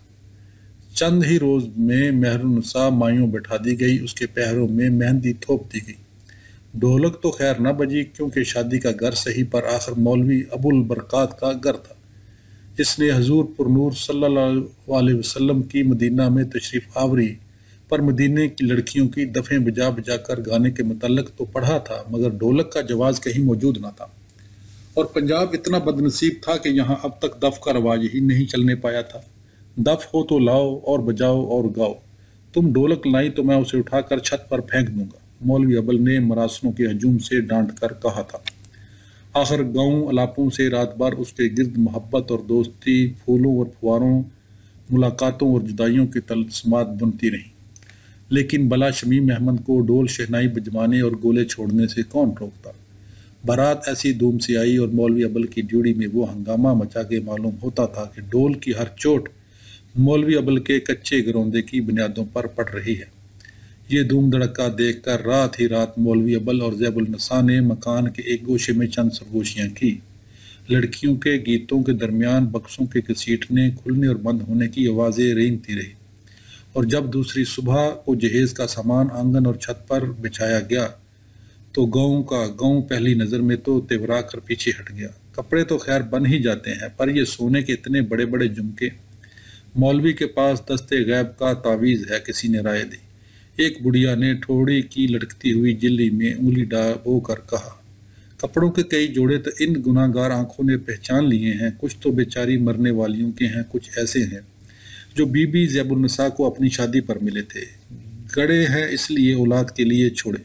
چند ہی روز میں مہر النساء مایوں بٹھا دی گئی، اس کے پیروں میں مہندی تھوپ دی گئی۔ ڈھولک تو خیر نہ بجی، کیونکہ شادی کا گھر صحیح پر آخر مولوی ابو البرکات کا گھر تھا، جس نے حضور پر نور صلی اللہ علیہ وسلم کی مدینہ میں تشریف آوری پر مدینے کی لڑکیوں کی دفیں بجا بجا کر گانے کے متعلق تو پڑھا تھا، مگر ڈھولک کا جواز کہیں موجود نہ تھا۔ اور پنجاب اتنا بدنصیب تھا کہ یہاں اب تک دف کا رواج ہی نہیں چلنے پایا تھا۔ دف ہو تو لاؤ اور بجاؤ اور گاؤ، تم ڈھولک لائی تو میں اسے اٹھا کر چھت پر پھینک دوں گا، مولوی ابل نے مراسلوں کے ہجوم سے ڈانٹ کر کہا تھا۔ آخر گاؤں علاقوں سے رات بھر اس کے گرد محبت اور دوستی، پھولوں اور پھواروں، ملاقاتوں اور جدائیوں کے طلسمات بنتی رہیں، لیکن بلا شمیم احمد کو ڈول شہنائی بجوانے اور گولے چھوڑنے سے کون روکتا؟ بارات ایسی دھوم سے آئی اور مولوی ابل کی ڈیوڑی میں وہ ہنگامہ مچا کے معلوم ہوتا تھا کہ ڈول کی ہر چوٹ مولوی ابل کے کچے گروندے کی بنیادوں پر پڑ رہی ہے۔ یہ دھوم دھڑکا دیکھ کر رات ہی رات مولوی ابل اور زیب النساء نے مکان کے ایک گوشے میں چند سرگوشیاں کی۔ لڑکیوں کے گیتوں کے درمیان بکسوں کے گھسیٹنے، کھلنے اور بند ہونے کی آوازیں رینگتی رہی، اور جب دوسری صبح کو جہیز کا سامان آنگن اور چھت پر بچھایا گیا تو گاؤں کا گاؤں پہلی نظر میں تو تیورا کر پیچھے ہٹ گیا۔ کپڑے تو خیر بن ہی جاتے ہیں، پر یہ سونے کے اتنے بڑے بڑے جھمکے! مولوی کے پاس دستے غیب کا تعویذ ہے، کسی نے رائے دی۔ ایک بڑھیا نے ٹھوڑی کی لٹکتی ہوئی جلی میں انگلی ڈابو کر کہا، کپڑوں کے کئی جوڑے تو ان گناہ گار آنکھوں نے پہچان لیے ہیں، کچھ تو بیچاری مرنے والیوں کے ہیں، کچھ ایسے ہیں جو بی بی زیب النساء کو اپنی شادی پر ملے تھے، گڑے ہیں اس لیے اولاد کے لیے چھوڑے۔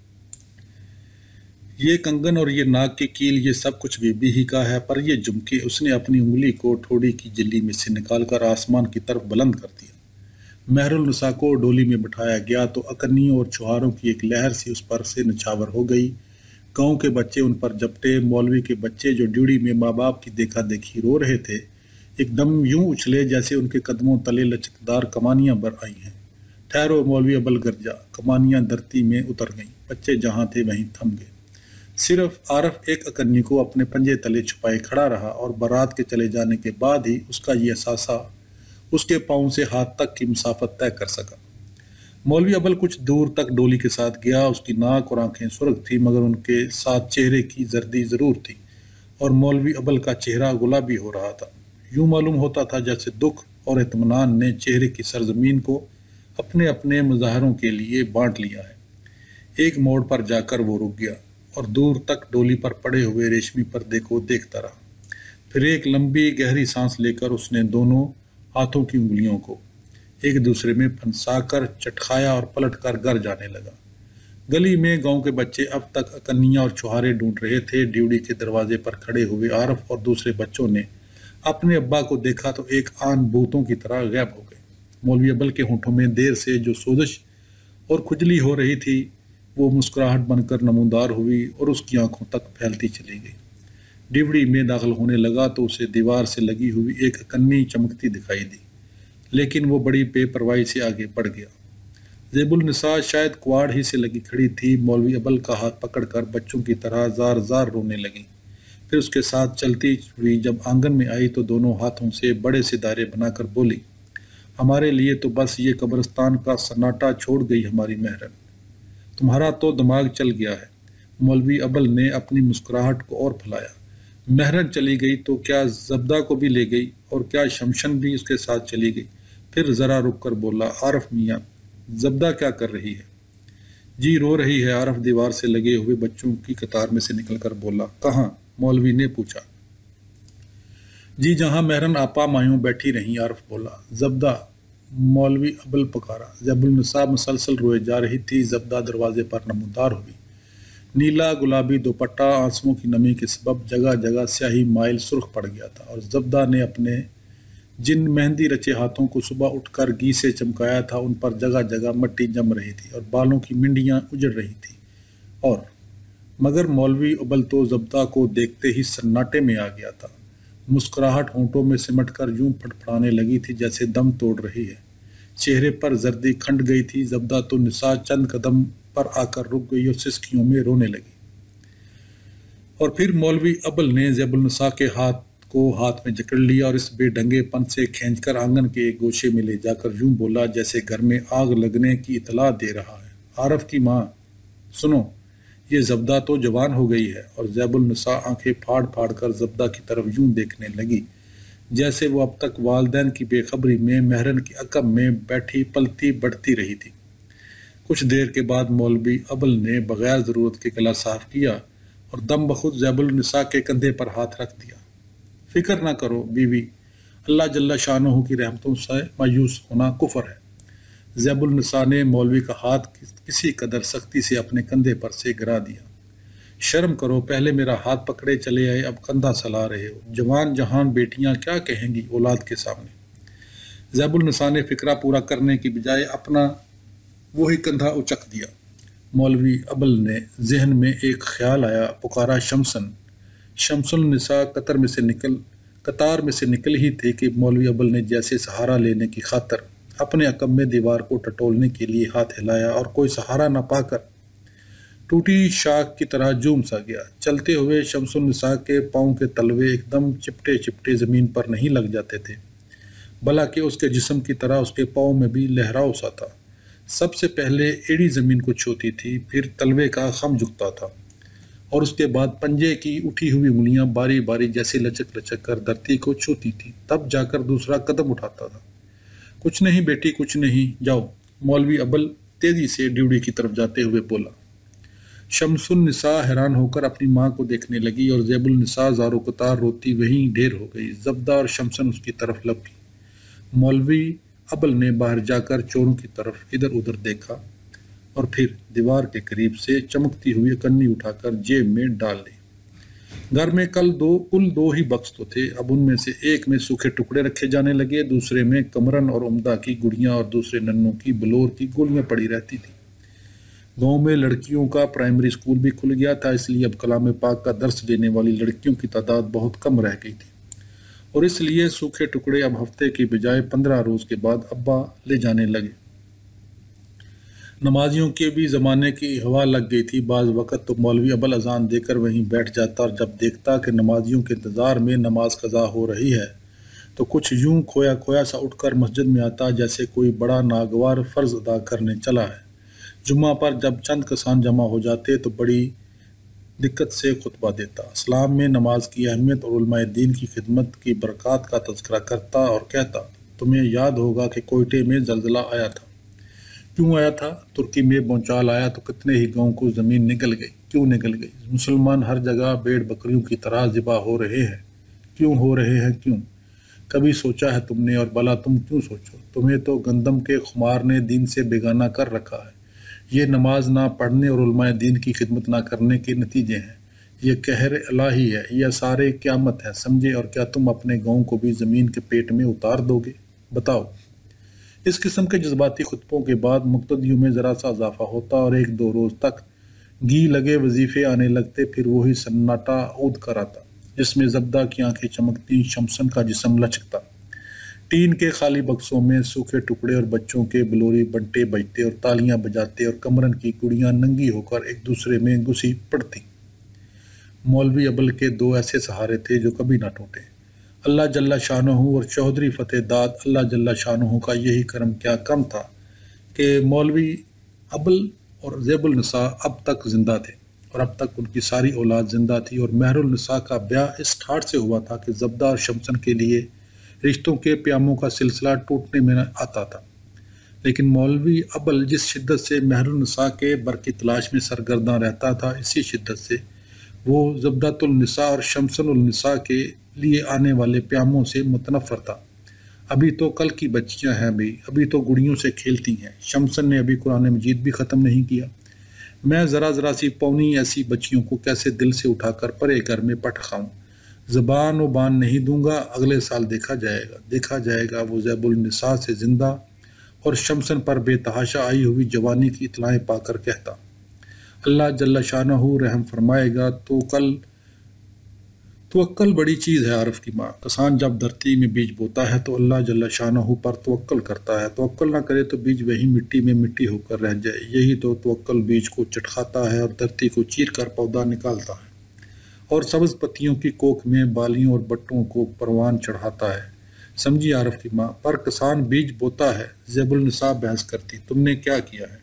یہ کنگن اور یہ ناک کی کیل یہ سب کچھ بی بی ہی کا ہے، پر یہ جھمکے! اس نے اپنی انگلی کو ٹھوڑی کی جلی میں سے نکال کر آسمان کی طرف بلند کر دیا۔ مہر النساء کو ڈولی میں بٹھایا گیا تو اکنیوں اور چھواروں کی ایک لہر سی اس پر سے نچھاور ہو گئی۔ گاؤں کے بچے ان پر جپٹے، مولوی کے بچے جو ڈیوڑی میں ماں باپ کی دیکھا دیکھی رو رہے تھے، ایک دم یوں اچھلے جیسے ان کے قدموں تلے لچکدار کمانیاں بر آئی ہیں۔ ٹھہرو مولوی ابل گرجا، کمانیاں دھرتی میں اتر گئیں، بچے جہاں تھے وہیں تھم گئے۔ صرف عارف ایک اکنی کو اپنے پنجے تلے چھپائے کھڑا رہا، اور بارات کے چلے جانے کے بعد ہی اس کا یہ اثاثہ اس کے پاؤں سے ہاتھ تک کی مسافت طے کر سکا۔ مولوی ابل کچھ دور تک ڈولی کے ساتھ گیا، اس کی ناک اور آنکھیں سرخ تھی، مگر ان کے ساتھ چہرے کی زردی ضرور تھی، اور مولوی ابل کا چہرہ گلابی ہو رہا تھا۔ یوں معلوم ہوتا تھا جیسے دکھ اور اطمینان نے چہرے کی سرزمین کو اپنے اپنے مظاہروں کے لیے بانٹ لیا ہے۔ ایک موڑ پر جا کر وہ رک گیا اور دور تک ڈولی پر پڑے ہوئے ریشمی پردے کو دیکھتا رہا۔ پھر ایک لمبی گہری سانس لے کر اس نے دونوں ہاتھوں کی انگلیوں کو ایک دوسرے میں پھنسا کر چٹکایا اور پلٹ کر گھر جانے لگا۔ گلی میں گاؤں کے بچے اب تک اکنیاں اور چھوارے ڈھونڈ رہے تھے۔ ڈیوڑی کے دروازے پر کھڑے ہوئے عارف اور دوسرے بچوں نے اپنے ابا کو دیکھا تو ایک آن بھوتوں کی طرح غائب ہو گئے۔ मौलवी अबल के होंठों में देर से जो सोजिश और खुजली हो रही थी वो मुस्कुराहट बनकर नमूदार हुई और उसकी आंखों तक फैलती चली गई। डिवड़ी में दाखिल होने लगा तो उसे दीवार से लगी हुई एक कन्नी चमकती दिखाई दी, लेकिन वो बड़ी बेपरवाही से आगे बढ़ गया। ज़ेबुल निसा शायद कुआड़ ही से लगी खड़ी थी। मौलवी अबल का हाथ पकड़कर बच्चों की तरह जार जार रोने लगी। फिर उसके साथ चलती हुई जब आंगन में आई तो दोनों हाथों से बड़े सितारे बनाकर बोली, हमारे लिए तो बस ये कब्रिस्तान का सन्नाटा छोड़ गई हमारी महरन, तुम्हारा तो दिमाग चल गया है। मौलवी अबल ने अपनी मुस्कुराहट को और फैलाया, महरन चली गई तो क्या जब्दा को भी ले गई, और क्या शमशन भी उसके साथ चली गई? फिर ज़रा रुक कर बोला, आरफ मियाँ, जब्दा क्या कर रही है? जी रो रही है। आरफ दीवार से लगे हुए बच्चों की कतार में से निकलकर बोला। कहाँ? मौलवी ने पूछा। जी जहाँ महरन आपा मायूं बैठी रहीं, आरफ बोला। जब्दा? मौलवी अबल पुकारा। ज़ेबुल निसा मुसलसल रोए जा रही थी। जब्दा दरवाजे पर नमूदार हुई। नीला गुलाबी दुपट्टा आंसुओं की नमी के सबब जगह जगह स्याही माइल सुर्ख पड़ गया था, और जब्दा ने अपने जिन मेहंदी रचे हाथों को सुबह उठकर घी से चमकाया था उन पर जगह जगह मट्टी जम रही थी और बालों की मिंडियां उजड़ रही थी। और मगर मौलवी अबल तो जब्दा को देखते ही सन्नाटे में आ गया था। मुस्कुराहट होंठों में सिमट कर यूं फड़फड़ाने लगी थी जैसे दम तोड़ रही है। चेहरे पर जर्दी खंड गई थी। जब्दा तो निसा चंद कदम पर आकर रुक गई और सिसकियों में रोने लगी। और फिर मौलवी अबल ने ज़ेबुल निसा के हाथ को हाथ में जकड़ लिया और इस बेढंगेपन से खींचकर आंगन के एक गोशे में ले जाकर यूं बोला जैसे घर में आग लगने की इतला दे रहा है, आरफ की माँ सुनो, ये जब्दा तो जवान हो गई है। और ज़ेबुल निसा आंखें फाड़ फाड़ कर जब्दा की तरफ यूं देखने लगी जैसे वो अब तक वालदैन की बेखबरी में महरन की अकब में बैठी पलती बढ़ती रही थी। कुछ देर के बाद मौलवी अबल ने बगैर ज़रूरत के गला साफ किया और दम बखुद ज़ेबुल निसा के कंधे पर हाथ रख दिया। फिक्र ना करो बीवी, अल्लाह जल्ला शानहू की रहमतों से मायूस होना कुफर है। ज़ेबुल निसा ने मौलवी का हाथ किसी कदर सख्ती से अपने कंधे पर से गिरा दिया। शर्म करो, पहले मेरा हाथ पकड़े चले आए, अब कंधा सला रहे हो। जवान जहान बेटियां क्या कहेंगी औलाद के सामने। ज़ेबुल निसा ने फिक्रा पूरा करने की बजाय अपना वही कंधा उचक दिया। मौलवी अबल ने जहन में एक ख्याल आया, पुकारा शमसन। शमसुल निसा कतर में से निकल कतार में से निकल ही थे कि मौलवी अबल ने जैसे सहारा लेने की खातर अपने अकब में दीवार को टटोलने के लिए हाथ हिलाया और कोई सहारा न पाकर टूटी शाख की तरह जूम सा गया। चलते हुए शमसुल निसा के पाँव के तलवे एकदम चिपटे चिपटे ज़मीन पर नहीं लग जाते थे, बल्कि उसके जिस्म की तरह उसके पाँव में भी लहराव सा था। सबसे पहले एड़ी ज़मीन को छूती थी, फिर तलवे का खम झुकता था और उसके बाद पंजे की उठी हुई उंगलियां बारी बारी जैसे लचक लचक कर धरती को छूती थी, तब जाकर दूसरा कदम उठाता था। कुछ नहीं बेटी, कुछ नहीं, जाओ। मौलवी अबल तेजी से ड्यूटी की तरफ जाते हुए बोला। शमसुल निसा हैरान होकर अपनी माँ को देखने लगी और ज़ेबुल निसा ज़ारो कतार रोती वहीं ढेर हो गई। जब्दा और शमसन उसकी तरफ लपकी। मौलवी अबल ने बाहर जाकर चोरों की तरफ इधर उधर देखा और फिर दीवार के करीब से चमकती हुई कन्नी उठाकर जेब में डाल ली। घर में कल दो कुल दो ही बक्स तो थे। अब उनमें से एक में सूखे टुकड़े रखे जाने लगे, दूसरे में कमरन और उम्दा की गुड़ियां और दूसरे नन्नों की बलोर की गोलियां पड़ी रहती थी। गांव में लड़कियों का प्राइमरी स्कूल भी खुल गया था, इसलिए अब कलाम पाक का दर्स देने वाली लड़कियों की तादाद बहुत कम रह गई थी और इसलिए सूखे टुकड़े अब हफ्ते की बजाय पंद्रह रोज के बाद अब्बा ले जाने लगे। नमाजियों के भी ज़माने की हवा लग गई थी। बाज़ वक़्त तो मौलवी अबल अजान देकर वहीं बैठ जाता और जब देखता कि नमाजियों के इंतज़ार में नमाज कज़ा हो रही है तो कुछ यूं खोया खोया सा उठकर मस्जिद में आता जैसे कोई बड़ा नागवार फ़र्ज़ अदा करने चला है। जुम्मा पर जब चंद कसान जमा हो जाते तो बड़ी दिक्कत से खुतबा देता, इस्लाम में नमाज की अहमियत और उलमाए दीन की खिदमत की बरक़ात का तज़किरा करता और कहता, तुम्हें याद होगा कि कोयटे में ज़लज़ला आया था। क्यों आया था? तुर्की में भूचाल आया तो कितने ही गांव को ज़मीन निगल गई। क्यों निगल गई? मुसलमान हर जगह भेड़ बकरियों की तरह ज़िबा हो रहे हैं। क्यों हो रहे हैं? क्यों? कभी सोचा है तुमने? और भला तुम क्यों सोचो? तुम्हें तो गंदम के खुमार ने दीन से बेगाना कर रखा है। ये नमाज ना पढ़ने और उलमाए दीन की खिदमत ना करने के नतीजे हैं। ये कहर इलाही है, यह सारे क़यामत है, समझे। और क्या तुम अपने गाँव को भी ज़मीन के पेट में उतार दोगे? बताओ। اس قسم کے جذباتی خطبوں کے بعد مقتدیوں میں ذرا سا اضافہ ہوتا اور ایک دو روز تک گھی لگے وظیفے آنے لگتے، پھر وہی سناٹا عود کر آتا جس میں زبدہ کی آنکھیں چمکتی، شمسن کا جسم لچکتا، ٹین کے خالی بکسوں میں سوکھے ٹکڑے اور بچوں کے بلوری بنٹے بجتے اور تالیاں بجاتے اور کمرن کی کڑیاں ننگی ہو کر ایک دوسرے میں گھسی پڑتی۔ مولوی ابل کے دو ایسے سہارے تھے جو کبھی نہ ٹوٹے، اللہ جل شانہ اور چودھری فتح داد۔ اللہ جل شانہ کا یہی کرم کیا کم تھا کہ مولوی ابل اور زیب النساء اب تک زندہ تھے، اور اب تک ان کی ساری اولاد زندہ تھی، اور مہر النساء کا بیاہ اس ٹھاٹ سے ہوا تھا کہ زبدہ اور شمسن کے لیے رشتوں کے پیاموں کا سلسلہ ٹوٹنے میں آتا تھا۔ لیکن مولوی ابل جس شدت سے مہر النساء کے بر کی تلاش میں سرگرداں رہتا تھا، اسی شدت سے وہ زبدۃ النساء اور شمسن النساء کے لیے آنے والے پیاموں سے متنفر تھا۔ ابھی تو کل کی بچیاں ہیں بھی، ابھی تو گڑیوں سے کھیلتی ہیں، شمسن نے ابھی قرآن مجید بھی ختم نہیں کیا، میں ذرا ذرا سی پونی ایسی بچیوں کو کیسے دل سے اٹھا کر پرے گھر میں پٹ کھاؤں، زبان و بان نہیں دوں گا، اگلے سال دیکھا جائے گا دیکھا جائے گا وہ زیب النساء سے زندہ اور شمسن پر بے تحاشا آئی ہوئی جوانی کی اطلاعیں پا کر کہتا، اللہ جل شانہ رحم فرمائے گا، تو کل توکل بڑی چیز ہے عارف کی ماں، کسان جب دھرتی میں بیج بوتا ہے تو اللہ جل شانہ پر توکل کرتا ہے، توکل نہ کرے تو بیج وہی مٹی میں مٹی ہو کر رہ جائے، یہی تو توکل بیج کو چٹکھاتا ہے اور دھرتی کو چیر کر پودا نکالتا ہے، اور سبز پتیوں کی کوکھ میں بالیوں اور بٹوں کو پروان چڑھاتا ہے، سمجھی عارف کی ماں، پر کسان بیج بوتا ہے۔ زیب النساء بحث کرتی، تم نے کیا کیا ہے؟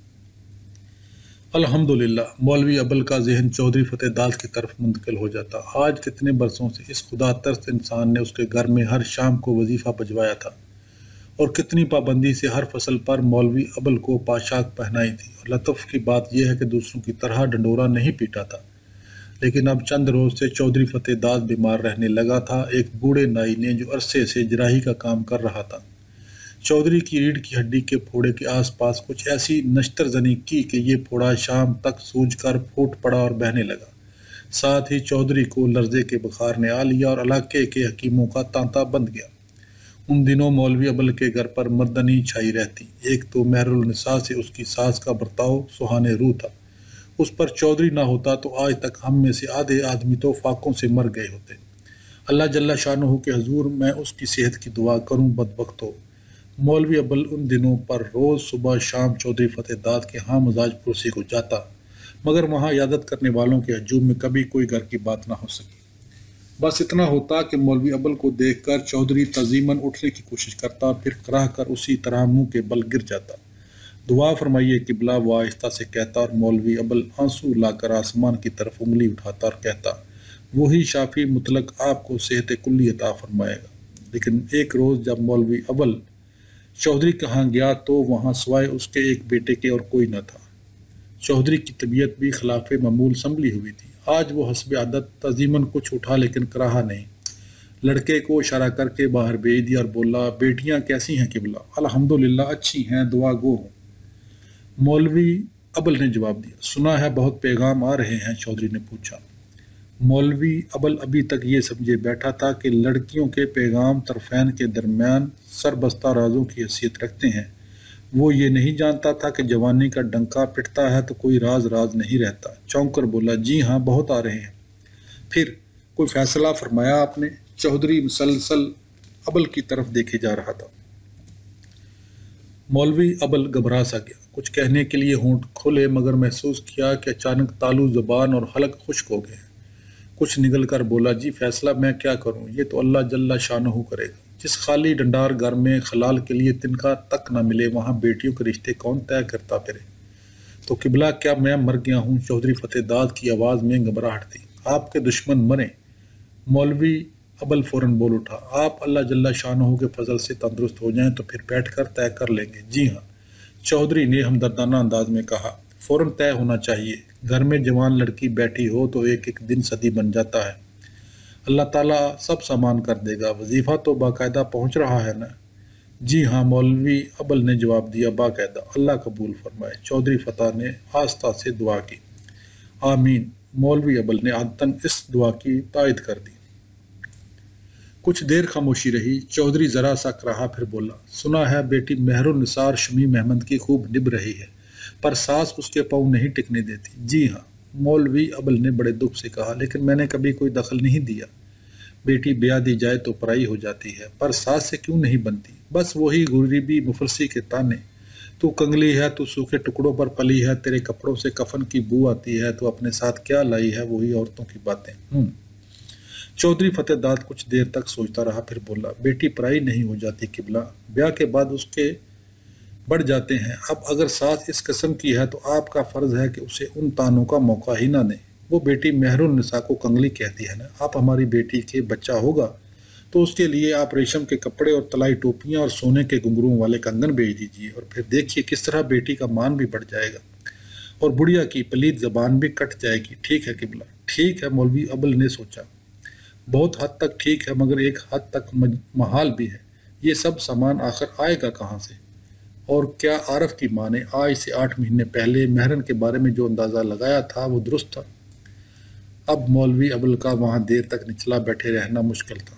الحمدللہ، مولوی ابل کا ذہن چودھری فتح داد کی طرف منتقل ہو جاتا، آج کتنے برسوں سے اس خدا ترس انسان نے اس کے گھر میں ہر شام کو وظیفہ بجوایا تھا، اور کتنی پابندی سے ہر فصل پر مولوی ابل کو پاشاک پہنائی تھی، اور لطف کی بات یہ ہے کہ دوسروں کی طرح ڈنڈورا نہیں پیٹا تھا، لیکن اب چند روز سے چودھری فتح داد بیمار رہنے لگا تھا۔ ایک بوڑھے نائی نے جو عرصے سے جراحی کا کام کر رہا تھا، چودھری کی ریڑھ کی ہڈی کے پھوڑے کے آس پاس کچھ ایسی نشتر زنی کی کہ یہ پھوڑا شام تک سوج کر پھوٹ پڑا اور بہنے لگا، ساتھ ہی چودھری کو لرزے کے بخار نے آ لیا اور علاقے کے حکیموں کا تانتا بند گیا۔ ان دنوں مولوی ابل کے گھر پر مردنی چھائی رہتی، ایک تو مہر النساء سے اس کی ساس کا برتاؤ سہانے روح تھا، اس پر چودھری نہ ہوتا تو آج تک ہم میں سے آدھے آدمی تو فاقوں سے مر گئے ہوتے۔ اللہ جل شانہ کے حضور میں اس کی صحت کی دعا کروں، بدبخت ہو۔ مولوی ابل ان دنوں پر روز صبح شام چودھری فتح داد کے ہاں مزاج پرسی کو جاتا، مگر وہاں عیادت کرنے والوں کے ہجوم میں کبھی کوئی گھر کی بات نہ ہو سکی۔ بس اتنا ہوتا کہ مولوی ابل کو دیکھ کر چودھری تعظیماً اٹھنے کی کوشش کرتا، پھر کراہ کر اسی طرح منہ کے بل گر جاتا۔ دعا فرمائیے قبلہ، وہ آہستہ سے کہتا، اور مولوی ابل آنسو لا کر آسمان کی طرف انگلی اٹھاتا اور کہتا، وہی شافی مطلق آپ کو صحت کلی عطا فرمائے گا۔ لیکن ایک روز جب مولوی ابل چودھری کہاں گیا تو وہاں سوائے اس کے ایک بیٹے کے اور کوئی نہ تھا۔ چودھری کی طبیعت بھی خلاف معمول سنبھلی ہوئی تھی، آج وہ حسب عادت تعظیماً کچھ اٹھا لیکن کراہا نہیں، لڑکے کو اشارہ کر کے باہر بھیج دیا اور بولا، بیٹیاں کیسی ہیں قبلہ؟ الحمدللہ اچھی ہیں، دعا گو ہوں۔ مولوی ابل نے جواب دیا، سنا ہے بہت پیغام آ رہے ہیں؟ چودھری نے پوچھا۔ مولوی ابل ابھی تک یہ سمجھے بیٹھا تھا کہ لڑکیوں کے پیغام طرفین کے درمیان سربستہ رازوں کی حیثیت رکھتے ہیں، وہ یہ نہیں جانتا تھا کہ جوانی کا ڈنکا پٹتا ہے تو کوئی راز راز نہیں رہتا۔ چونک کر بولا، جی ہاں بہت آ رہے ہیں۔ پھر کوئی فیصلہ فرمایا آپ نے؟ چودھری مسلسل ابل کی طرف دیکھے جا رہا تھا۔ مولوی ابل گھبرا سا گیا، کچھ کہنے کے لیے ہونٹ کھولے مگر محسوس کیا کہ اچانک تالو زبان اور حلق خشک ہو گئے ہیں۔ کچھ نگل کر بولا، جی فیصلہ میں کیا کروں، یہ تو اللہ جل شانہ کرے گا۔ جس خالی ڈنڈار گھر میں خلال کے لیے تنکا تک نہ ملے، وہاں بیٹیوں کے رشتے کون طے کرتا پھرے؟ تو قبلہ کیا میں مر گیا ہوں؟ چودھری فتح داد کی آواز میں گھبراہٹ تھی۔ آپ کے دشمن مریں؟ مولوی ابل فوراً بول اٹھا، آپ اللہ جل شانہ کے فضل سے تندرست ہو جائیں تو پھر بیٹھ کر طے کر لیں گے۔ جی ہاں، چودھری نے ہمدردانہ انداز میں کہا، فوراً طے ہونا چاہیے، گھر میں جوان لڑکی بیٹھی ہو تو ایک ایک دن صدی بن جاتا ہے، اللہ تعالیٰ سب سامان کر دے گا، وظیفہ تو باقاعدہ پہنچ رہا ہے نا؟ جی ہاں، مولوی ابل نے جواب دیا، باقاعدہ، اللہ قبول فرمائے۔ چودھری فتح نے آہستہ سے دعا کی، آمین۔ مولوی ابل نے عادتاً اس دعا کی تائید کر دی۔ کچھ دیر خاموشی رہی۔ چودھری ذرا سا کراہا پھر بولا، سنا ہے بیٹی مہر النثار شمیم احمد کی خوب نبھ رہی ہے، پر ساس اس کے پاؤں نہیں ٹکنے دیتی۔ جی ہاں، مولوی ابل نے بڑے دکھ سے کہا، لیکن میں نے کبھی کوئی دخل نہیں دیا۔ بیٹی بیاہ دی جائے تو پرائی ہو جاتی ہے، پر ساس سے کیوں نہیں بنتی؟ بس وہی غریبی مفلسی کے تانے۔ تو کنگلی ہے، تو سوکھے ٹکڑوں پر پلی ہے، تیرے کپڑوں سے کفن کی بو آتی ہے، تو اپنے ساتھ کیا لائی ہے؟ وہی عورتوں کی باتیں۔ ہوں چودھری فتح داد کچھ دیر تک سوچتا رہا، پھر بولا، بیٹی پرائی نہیں ہو جاتی قبلہ، بیاہ کے بعد اس کے بڑھ جاتے ہیں۔ اب اگر ساس اس قسم کی ہے تو آپ کا فرض ہے کہ اسے ان تانوں کا موقع ہی نہ دیں۔ وہ بیٹی مہر النساء کو کنگلی کہتی ہے نا۔ آپ ہماری بیٹی کے بچہ ہوگا تو اس کے لیے آپ ریشم کے کپڑے اور طلائی ٹوپیاں اور سونے کے گھنگروں والے کنگن بھیج دیجیے، اور پھر دیکھیے کس طرح بیٹی کا مان بھی بڑھ جائے گا اور بڑھیا کی پلید زبان بھی کٹ جائے گی۔ ٹھیک ہے قبلہ، ٹھیک ہے۔ مولوی ابل نے سوچا، بہت حد تک ٹھیک ہے، مگر ایک حد تک محال بھی ہے۔ یہ سب سامان آخر آئے گا کہاں سے؟ اور کیا عارف کی ماں نے آج سے آٹھ مہینے پہلے مہرن کے بارے میں جو اندازہ لگایا تھا وہ درست تھا؟ اب مولوی ابل کا وہاں دیر تک نچلا بیٹھے رہنا مشکل تھا۔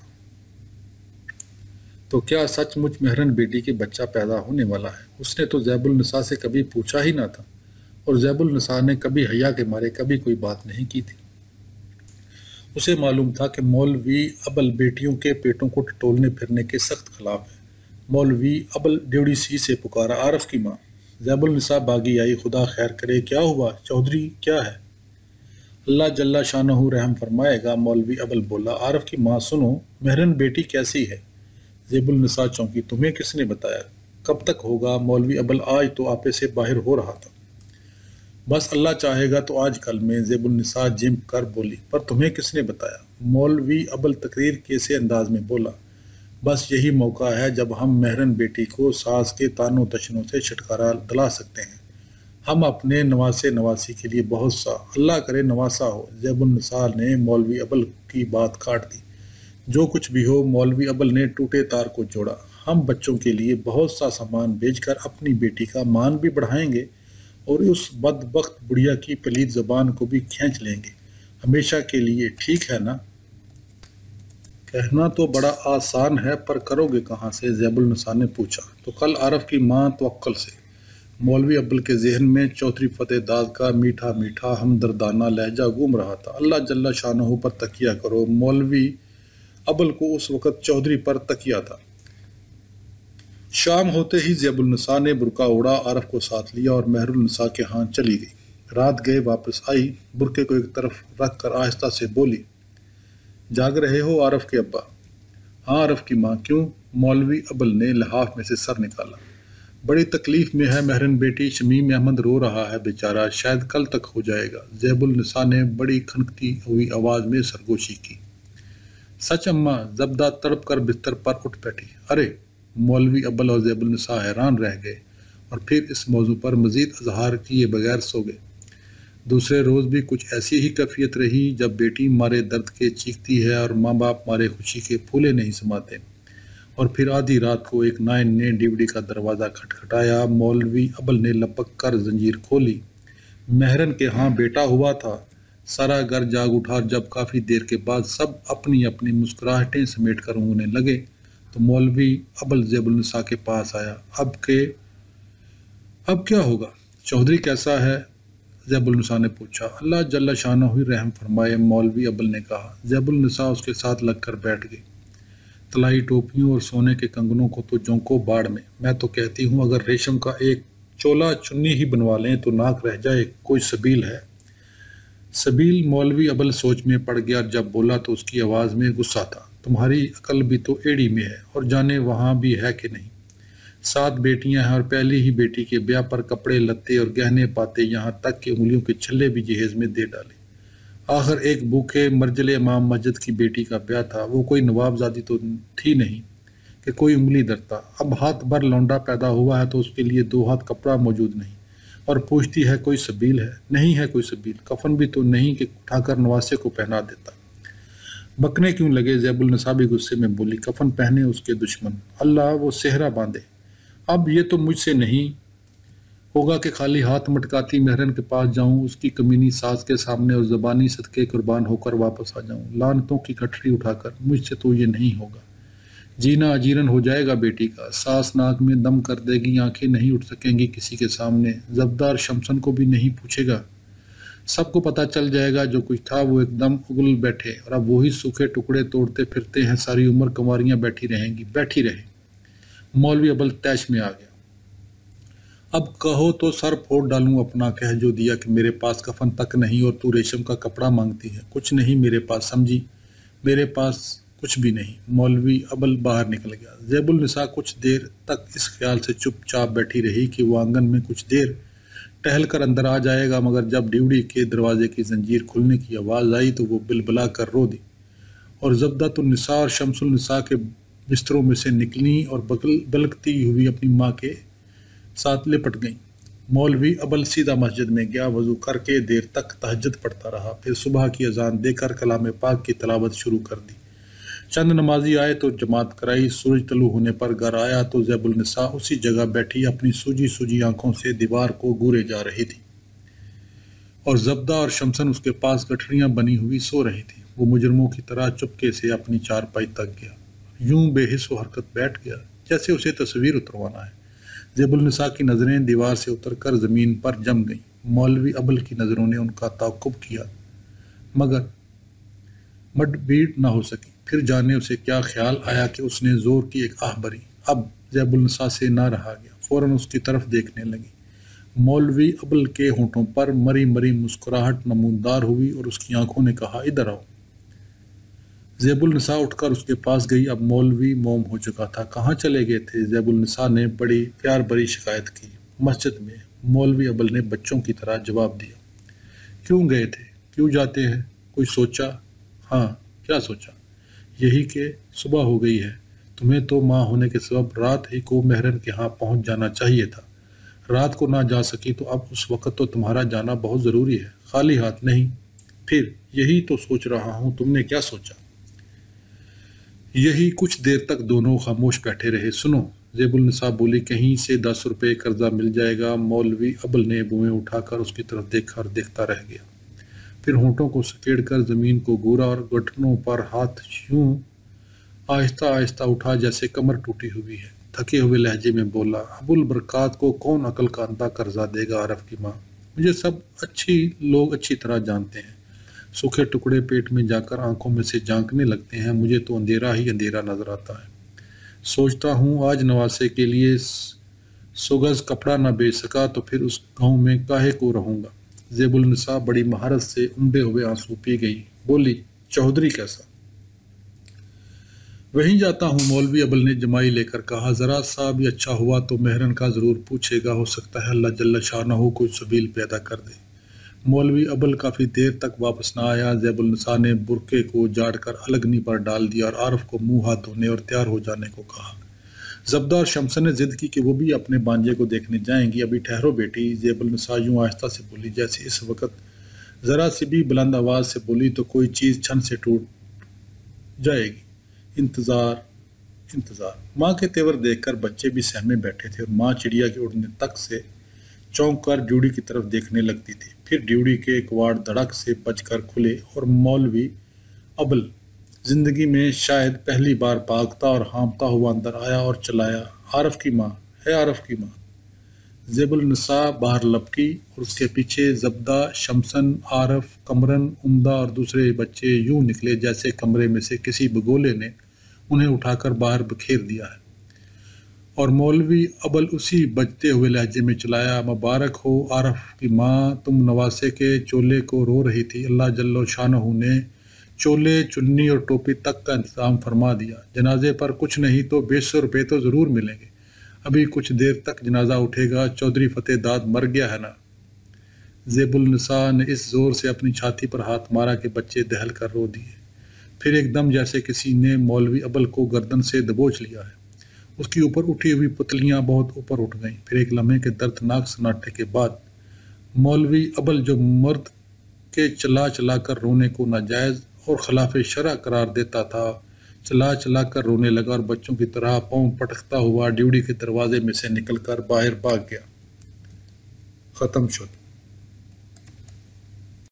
تو کیا سچ مچ مہرن بیٹی کے بچہ پیدا ہونے والا ہے؟ اس نے تو زیب النساء سے کبھی پوچھا ہی نہ تھا، اور زیب النساء نے کبھی حیا کے مارے کبھی کوئی بات نہیں کی تھی۔ اسے معلوم تھا کہ مولوی ابل بیٹیوں کے پیٹوں کو ٹٹولنے پھرنے کے سخت خلاف ہے۔ مولوی ابل ڈیوڑی سی سے پکارا، عارف کی ماں۔ زیب النساء باغی آئی، خدا خیر کرے، کیا ہوا چودھری، کیا ہے؟ اللہ جل شانہ رحم فرمائے گا، مولوی ابل بولا۔ عارف کی ماں، سنو، مہرن بیٹی کیسی ہے؟ زیب النساء چونکی، تمہیں کس نے بتایا؟ کب تک ہوگا؟ مولوی ابل آج تو آپے سے باہر ہو رہا تھا۔ بس اللہ چاہے گا تو آج کل میں، زیب النساء جم کر بولی۔ پر تمہیں کس نے بتایا؟ مولوی ابل تقریر کے سے انداز میں بولا، بس یہی موقع ہے جب ہم مہرن بیٹی کو ساس کے تانوں تشنوں سے چھٹکارا دلا سکتے ہیں۔ ہم اپنے نواسے نواسی کے لیے بہت سا، اللہ کرے نواسا ہو۔ زیب النساء نے مولوی ابل کی بات کاٹ دی۔ جو کچھ بھی ہو، مولوی ابل نے ٹوٹے تار کو جوڑا، ہم بچوں کے لیے بہت سا سامان بیچ کر اپنی بیٹی کا مان بھی بڑھائیں گے اور اس بدبخت بڑھیا کی پلید زبان کو بھی کھینچ لیں گے، ہمیشہ کے لیے، ٹھیک ہے نا؟ کہنا تو بڑا آسان ہے، پر کرو گے کہاں سے؟ زیب النساء نے پوچھا۔ تو کل عارف کی ماں توکل سے۔ مولوی ابل کے ذہن میں چودھری فتح داد کا میٹھا میٹھا ہمدردانہ لہجہ گھوم رہا تھا۔ اللہ جل شانہ پر تکیہ کرو۔ مولوی ابل کو اس وقت چودھری پر تکیہ تھا۔ شام ہوتے ہی زیب النساء نے برقع اڑا، عارف کو ساتھ لیا اور مہر النساء کے ہاں چلی گئی۔ رات گئے واپس آئی، برقعے کو ایک طرف رکھ کر آہستہ سے بولی، جاگ رہے ہو عارف کے ابا؟ ہاں عارف کی ماں، کیوں؟ مولوی ابل نے لحاف میں سے سر نکالا۔ بڑی تکلیف میں ہے مہرن بیٹی، شمیم احمد رو رہا ہے بیچارہ، شاید کل تک ہو جائے گا۔ زیب النساء نے بڑی کھنکتی ہوئی آواز میں سرگوشی کی۔ سچ اماں؟ زبدہ تڑپ کر بستر پر اٹھ بیٹھی۔ ارے! مولوی ابل اور زیب النساء حیران رہ گئے اور پھر اس موضوع پر مزید اظہار کیے بغیر سو گئے۔ دوسرے روز بھی کچھ ایسی ہی کیفیت رہی، جب بیٹی مارے درد کے چیختی ہے اور ماں باپ مارے خوشی کے پھولے نہیں سماتے۔ اور پھر آدھی رات کو ایک نائن نے ڈیوڑی کا دروازہ کھٹکھٹایا۔ مولوی ابل نے لپک کر زنجیر کھولی۔ مہرن کے ہاں بیٹا ہوا تھا۔ سارا گھر جاگ اٹھا، اور جب کافی دیر کے بعد سب اپنی اپنی مسکراہٹیں سمیٹ کر اونگنے لگے تو مولوی ابل زیب النساء کے پاس آیا۔ اب کہ اب کیا ہوگا؟ چودھری کیسا ہے؟ زیب النساء نے پوچھا۔ اللہ جل شانہ رحم فرمائے، مولوی ابل نے کہا۔ زیب النساء اس کے ساتھ لگ کر بیٹھ گئی۔ طلائی ٹوپیوں اور سونے کے کنگنوں کو تو جونکو باڑ میں، میں تو کہتی ہوں اگر ریشم کا ایک چولا چنی ہی بنوا لیں تو ناک رہ جائے، کوئی سبیل ہے؟ سبیل؟ مولوی ابل سوچ میں پڑ گیا، جب بولا تو اس کی آواز میں غصہ تھا۔ تمہاری عقل بھی تو ایڑی میں ہے، اور جانے وہاں بھی ہے کہ نہیں؟ سات بیٹیاں ہیں اور پہلی ہی بیٹی کے بیاہ پر کپڑے لتے اور گہنے پاتے، یہاں تک کہ انگلیوں کے چھلے بھی جہیز میں دے ڈالے۔ آخر ایک بھوکے مرجل امام مسجد کی بیٹی کا بیاہ تھا، وہ کوئی نواب زادی تو تھی نہیں کہ کوئی انگلی درتا۔ اب ہاتھ بھر لونڈا پیدا ہوا ہے تو اس کے لیے دو ہاتھ کپڑا موجود نہیں، اور پوچھتی ہے کوئی سبیل ہے؟ نہیں ہے کوئی سبیل، کفن بھی تو نہیں کہ اٹھا کر نواسے کو پہنا دیتا۔ بکنے کیوں لگے؟ زیب النساء بھی غصے میں بولی، کفن پہنے اس کے دشمن، اللہ وہ صحرا باندھے۔ اب یہ تو مجھ سے نہیں ہوگا کہ خالی ہاتھ مٹکاتی مہرن کے پاس جاؤں، اس کی کمینی ساز کے سامنے اور زبانی صدقے قربان ہو کر واپس آ جاؤں، لعنتوں کی گٹھری اٹھا کر۔ مجھ سے تو یہ نہیں ہوگا۔ جینا اجیرن ہو جائے گا بیٹی کا، سانس ناک میں دم کر دے گی، آنکھیں نہیں اٹھ سکیں گی کسی کے سامنے، زبدار شمسن کو بھی نہیں پوچھے گا، سب کو پتہ چل جائے گا جو کچھ تھا وہ ایک دم اگل بیٹھے، اور اب وہی سوکھے ٹکڑے توڑتے پھرتے ہیں، ساری عمر کنواریاں بیٹھی رہیں گی، بیٹھی رہیں۔ مولوی ابل تیش میں آ گیا۔ اب کہو تو سر پھوڑ ڈالوں اپنا، کہہ جو دیا کہ میرے پاس کفن تک نہیں اور تو ریشم کا کپڑا مانگتی ہے، کچھ نہیں میرے پاس، سمجھی، میرے پاس کچھ بھی نہیں۔ مولوی ابل باہر نکل گیا۔ زیب النساء کچھ دیر تک اس خیال سے چپ چاپ بیٹھی رہی کہ وہ آنگن میں کچھ دیر ٹہل کر اندر آ جائے گا، مگر جب ڈیوڑی کے دروازے کی زنجیر کھلنے کی آواز آئی تو وہ بلبلا کر رو دی، اور زبدۃ النساء اور شمس النساء کے بستروں میں سے نکلیں اور بلکتی ہوئی اپنی ماں کے ساتھ لپٹ گئیں۔ مولوی ابل سیدھا مسجد میں گیا، وضو کر کے دیر تک تہجد پڑھتا رہا، پھر صبح کی اذان دے کر کلام پاک کی تلاوت شروع کر دی۔ چند نمازی آئے تو جماعت کرائی، سورج طلوع ہونے پر گھر آیا تو زیب النساء اسی جگہ بیٹھی اپنی سوجی سوجی آنکھوں سے دیوار کو گورے جا رہی تھی، اور زبدہ اور شمسن اس کے پاس گٹھریاں بنی ہوئی سو رہی تھی۔ وہ مجرموں کی طرح چپکے سے اپنی چارپائی تک گیا، یوں بے حس و حرکت بیٹھ گیا جیسے اسے تصویر اتروانا ہے۔ زیب النساء کی نظریں دیوار سے اتر کر زمین پر جم گئیں۔ مولوی ابل کی نظروں نے ان کا تعاقب کیا، مگر مڈ بیٹ نہ ہو سکی۔ پھر جانے اسے کیا خیال آیا کہ اس نے زور کی ایک آہ بھری۔ اب زیب النساء سے نہ رہا گیا، فوراً اس کی طرف دیکھنے لگی۔ مولوی ابل کے ہونٹوں پر مری مری مسکراہٹ نمودار ہوئی اور اس کی آنکھوں نے کہا، ادھر آؤ۔ زیب النساء اٹھ کر اس کے پاس گئی۔ اب مولوی موم ہو چکا تھا۔ کہاں چلے گئے تھے؟ زیب النساء نے بڑی پیار بری شکایت کی۔ مسجد میں۔ مولوی ابل نے بچوں کی طرح جواب دیا۔ کیوں گئے تھے؟ کیوں جاتے ہیں؟ کوئی سوچا؟ ہاں، کیا سوچا؟ یہی کہ صبح ہو گئی ہے، تمہیں تو ماں ہونے کے سبب رات ہی کو مہرن کے ہاں پہنچ جانا چاہیے تھا، رات کو نہ جا سکی تو اب اس وقت تو تمہارا جانا بہت ضروری ہے، خالی ہاتھ نہیں۔ پھر یہی تو سوچ رہا ہوں، تم نے کیا سوچا؟ یہی۔ کچھ دیر تک دونوں خاموش بیٹھے رہے۔ سنو، زیب النساء بولی، کہیں سے دس روپے قرضہ مل جائے گا؟ مولوی ابل نے بوئیں اٹھا کر اس کی طرف دیکھا اور دیکھتا رہ گیا، پھر ہونٹوں کو سکیڑ کر زمین کو گورا اور گھٹنوں پر ہاتھ یوں آہستہ آہستہ اٹھا جیسے کمر ٹوٹی ہوئی ہے، تھکے ہوئے لہجے میں بولا، ابو البرکات کو کون عقل کا اندھا قرضہ دے گا؟ عارف کی ماں، مجھے سب اچھی لوگ اچھی طرح جانتے ہیں، سوکھے ٹکڑے پیٹ میں جا کر آنکھوں میں سے جھانکنے لگتے ہیں، مجھے تو اندھیرا ہی اندھیرا نظر آتا ہے۔ سوچتا ہوں آج نواسے کے لیے سوگز کپڑا نہ بیچ سکا تو پھر اس گاؤں میں کاہے کو رہوں گا۔ زیب النساء بڑی مہارت سے امڑے ہوئے آنسو پی گئی، بولی، چودھری کیسا؟ وہیں جاتا ہوں، مولوی ابل نے جمائی لے کر کہا، ذرا سا بھی اچھا ہوا تو مہرن کا ضرور پوچھے گا، ہو سکتا ہے اللہ جل شانہ کوئی سبیل پیدا کر دے۔ مولوی ابل کافی دیر تک واپس نہ آیا۔ زیب النساء نے برقعے کو جاڑ کر الگنی پر ڈال دیا اور عارف کو منہ ہاتھ دھونے اور تیار ہو جانے کو کہا۔ زبدہ اور شمسن نے ضد کی کہ وہ بھی اپنے بانجے کو دیکھنے جائیں گی۔ ابھی ٹھہرو بیٹی، زیب النساء یوں آہستہ سے بولی جیسے اس وقت ذرا سی بھی بلند آواز سے بولی تو کوئی چیز چھن سے ٹوٹ جائے گی۔ انتظار انتظار ماں کے تیور دیکھ کر بچے بھی سہمے بیٹھے تھے، اور ماں چڑیا کے اڑنے تک سے چونک کر ڈیوڑی کی طرف دیکھنے لگتی تھی۔ پھر ڈیوڑی کے کواڑ دھڑک سے بج کر کھلے اور مولوی ابل زندگی میں شاید پہلی بار بھاگتا اور ہانپتا ہوا اندر آیا اور چلایا، عارف کی ماں ہے، عارف کی ماں۔ زیب النساء باہر لپکی اور اس کے پیچھے زبدہ، شمسن، عارف، قمرن، عمدہ اور دوسرے بچے یوں نکلے جیسے کمرے میں سے کسی بگولے نے انہیں اٹھا کر باہر بکھیر دیا ہے، اور مولوی ابل اسی بجتے ہوئے لہجے میں چلایا، مبارک ہو عارف کی ماں، تم نواسے کے چولے کو رو رہی تھی، اللہ جل شانہ نے چولے، چنی اور ٹوپی تک کا انتظام فرما دیا، جنازے پر کچھ نہیں تو بیس سو روپے تو ضرور ملیں گے، ابھی کچھ دیر تک جنازہ اٹھے گا، چودھری فتح داد مر گیا ہے نا؟ زیب النساء نے اس زور سے اپنی چھاتی پر ہاتھ مارا کہ بچے دہل کر رو دیے، پھر ایک دم جیسے کسی نے مولوی ابل کو گردن سے دبوچ لیا ہے، اس کی اوپر اٹھی ہوئی پتلیاں بہت اوپر اٹھ گئیں۔ پھر ایک لمحے کے دردناک سناٹے کے بعد مولوی ابل جو مرد کے چلا چلا کر رونے کو ناجائز اور خلاف شرع قرار دیتا تھا، چلا چلا کر رونے لگا اور بچوں کی طرح پاؤں پٹکتا ہوا ڈیوڑی کے دروازے میں سے نکل کر باہر بھاگ گیا۔ ختم شد۔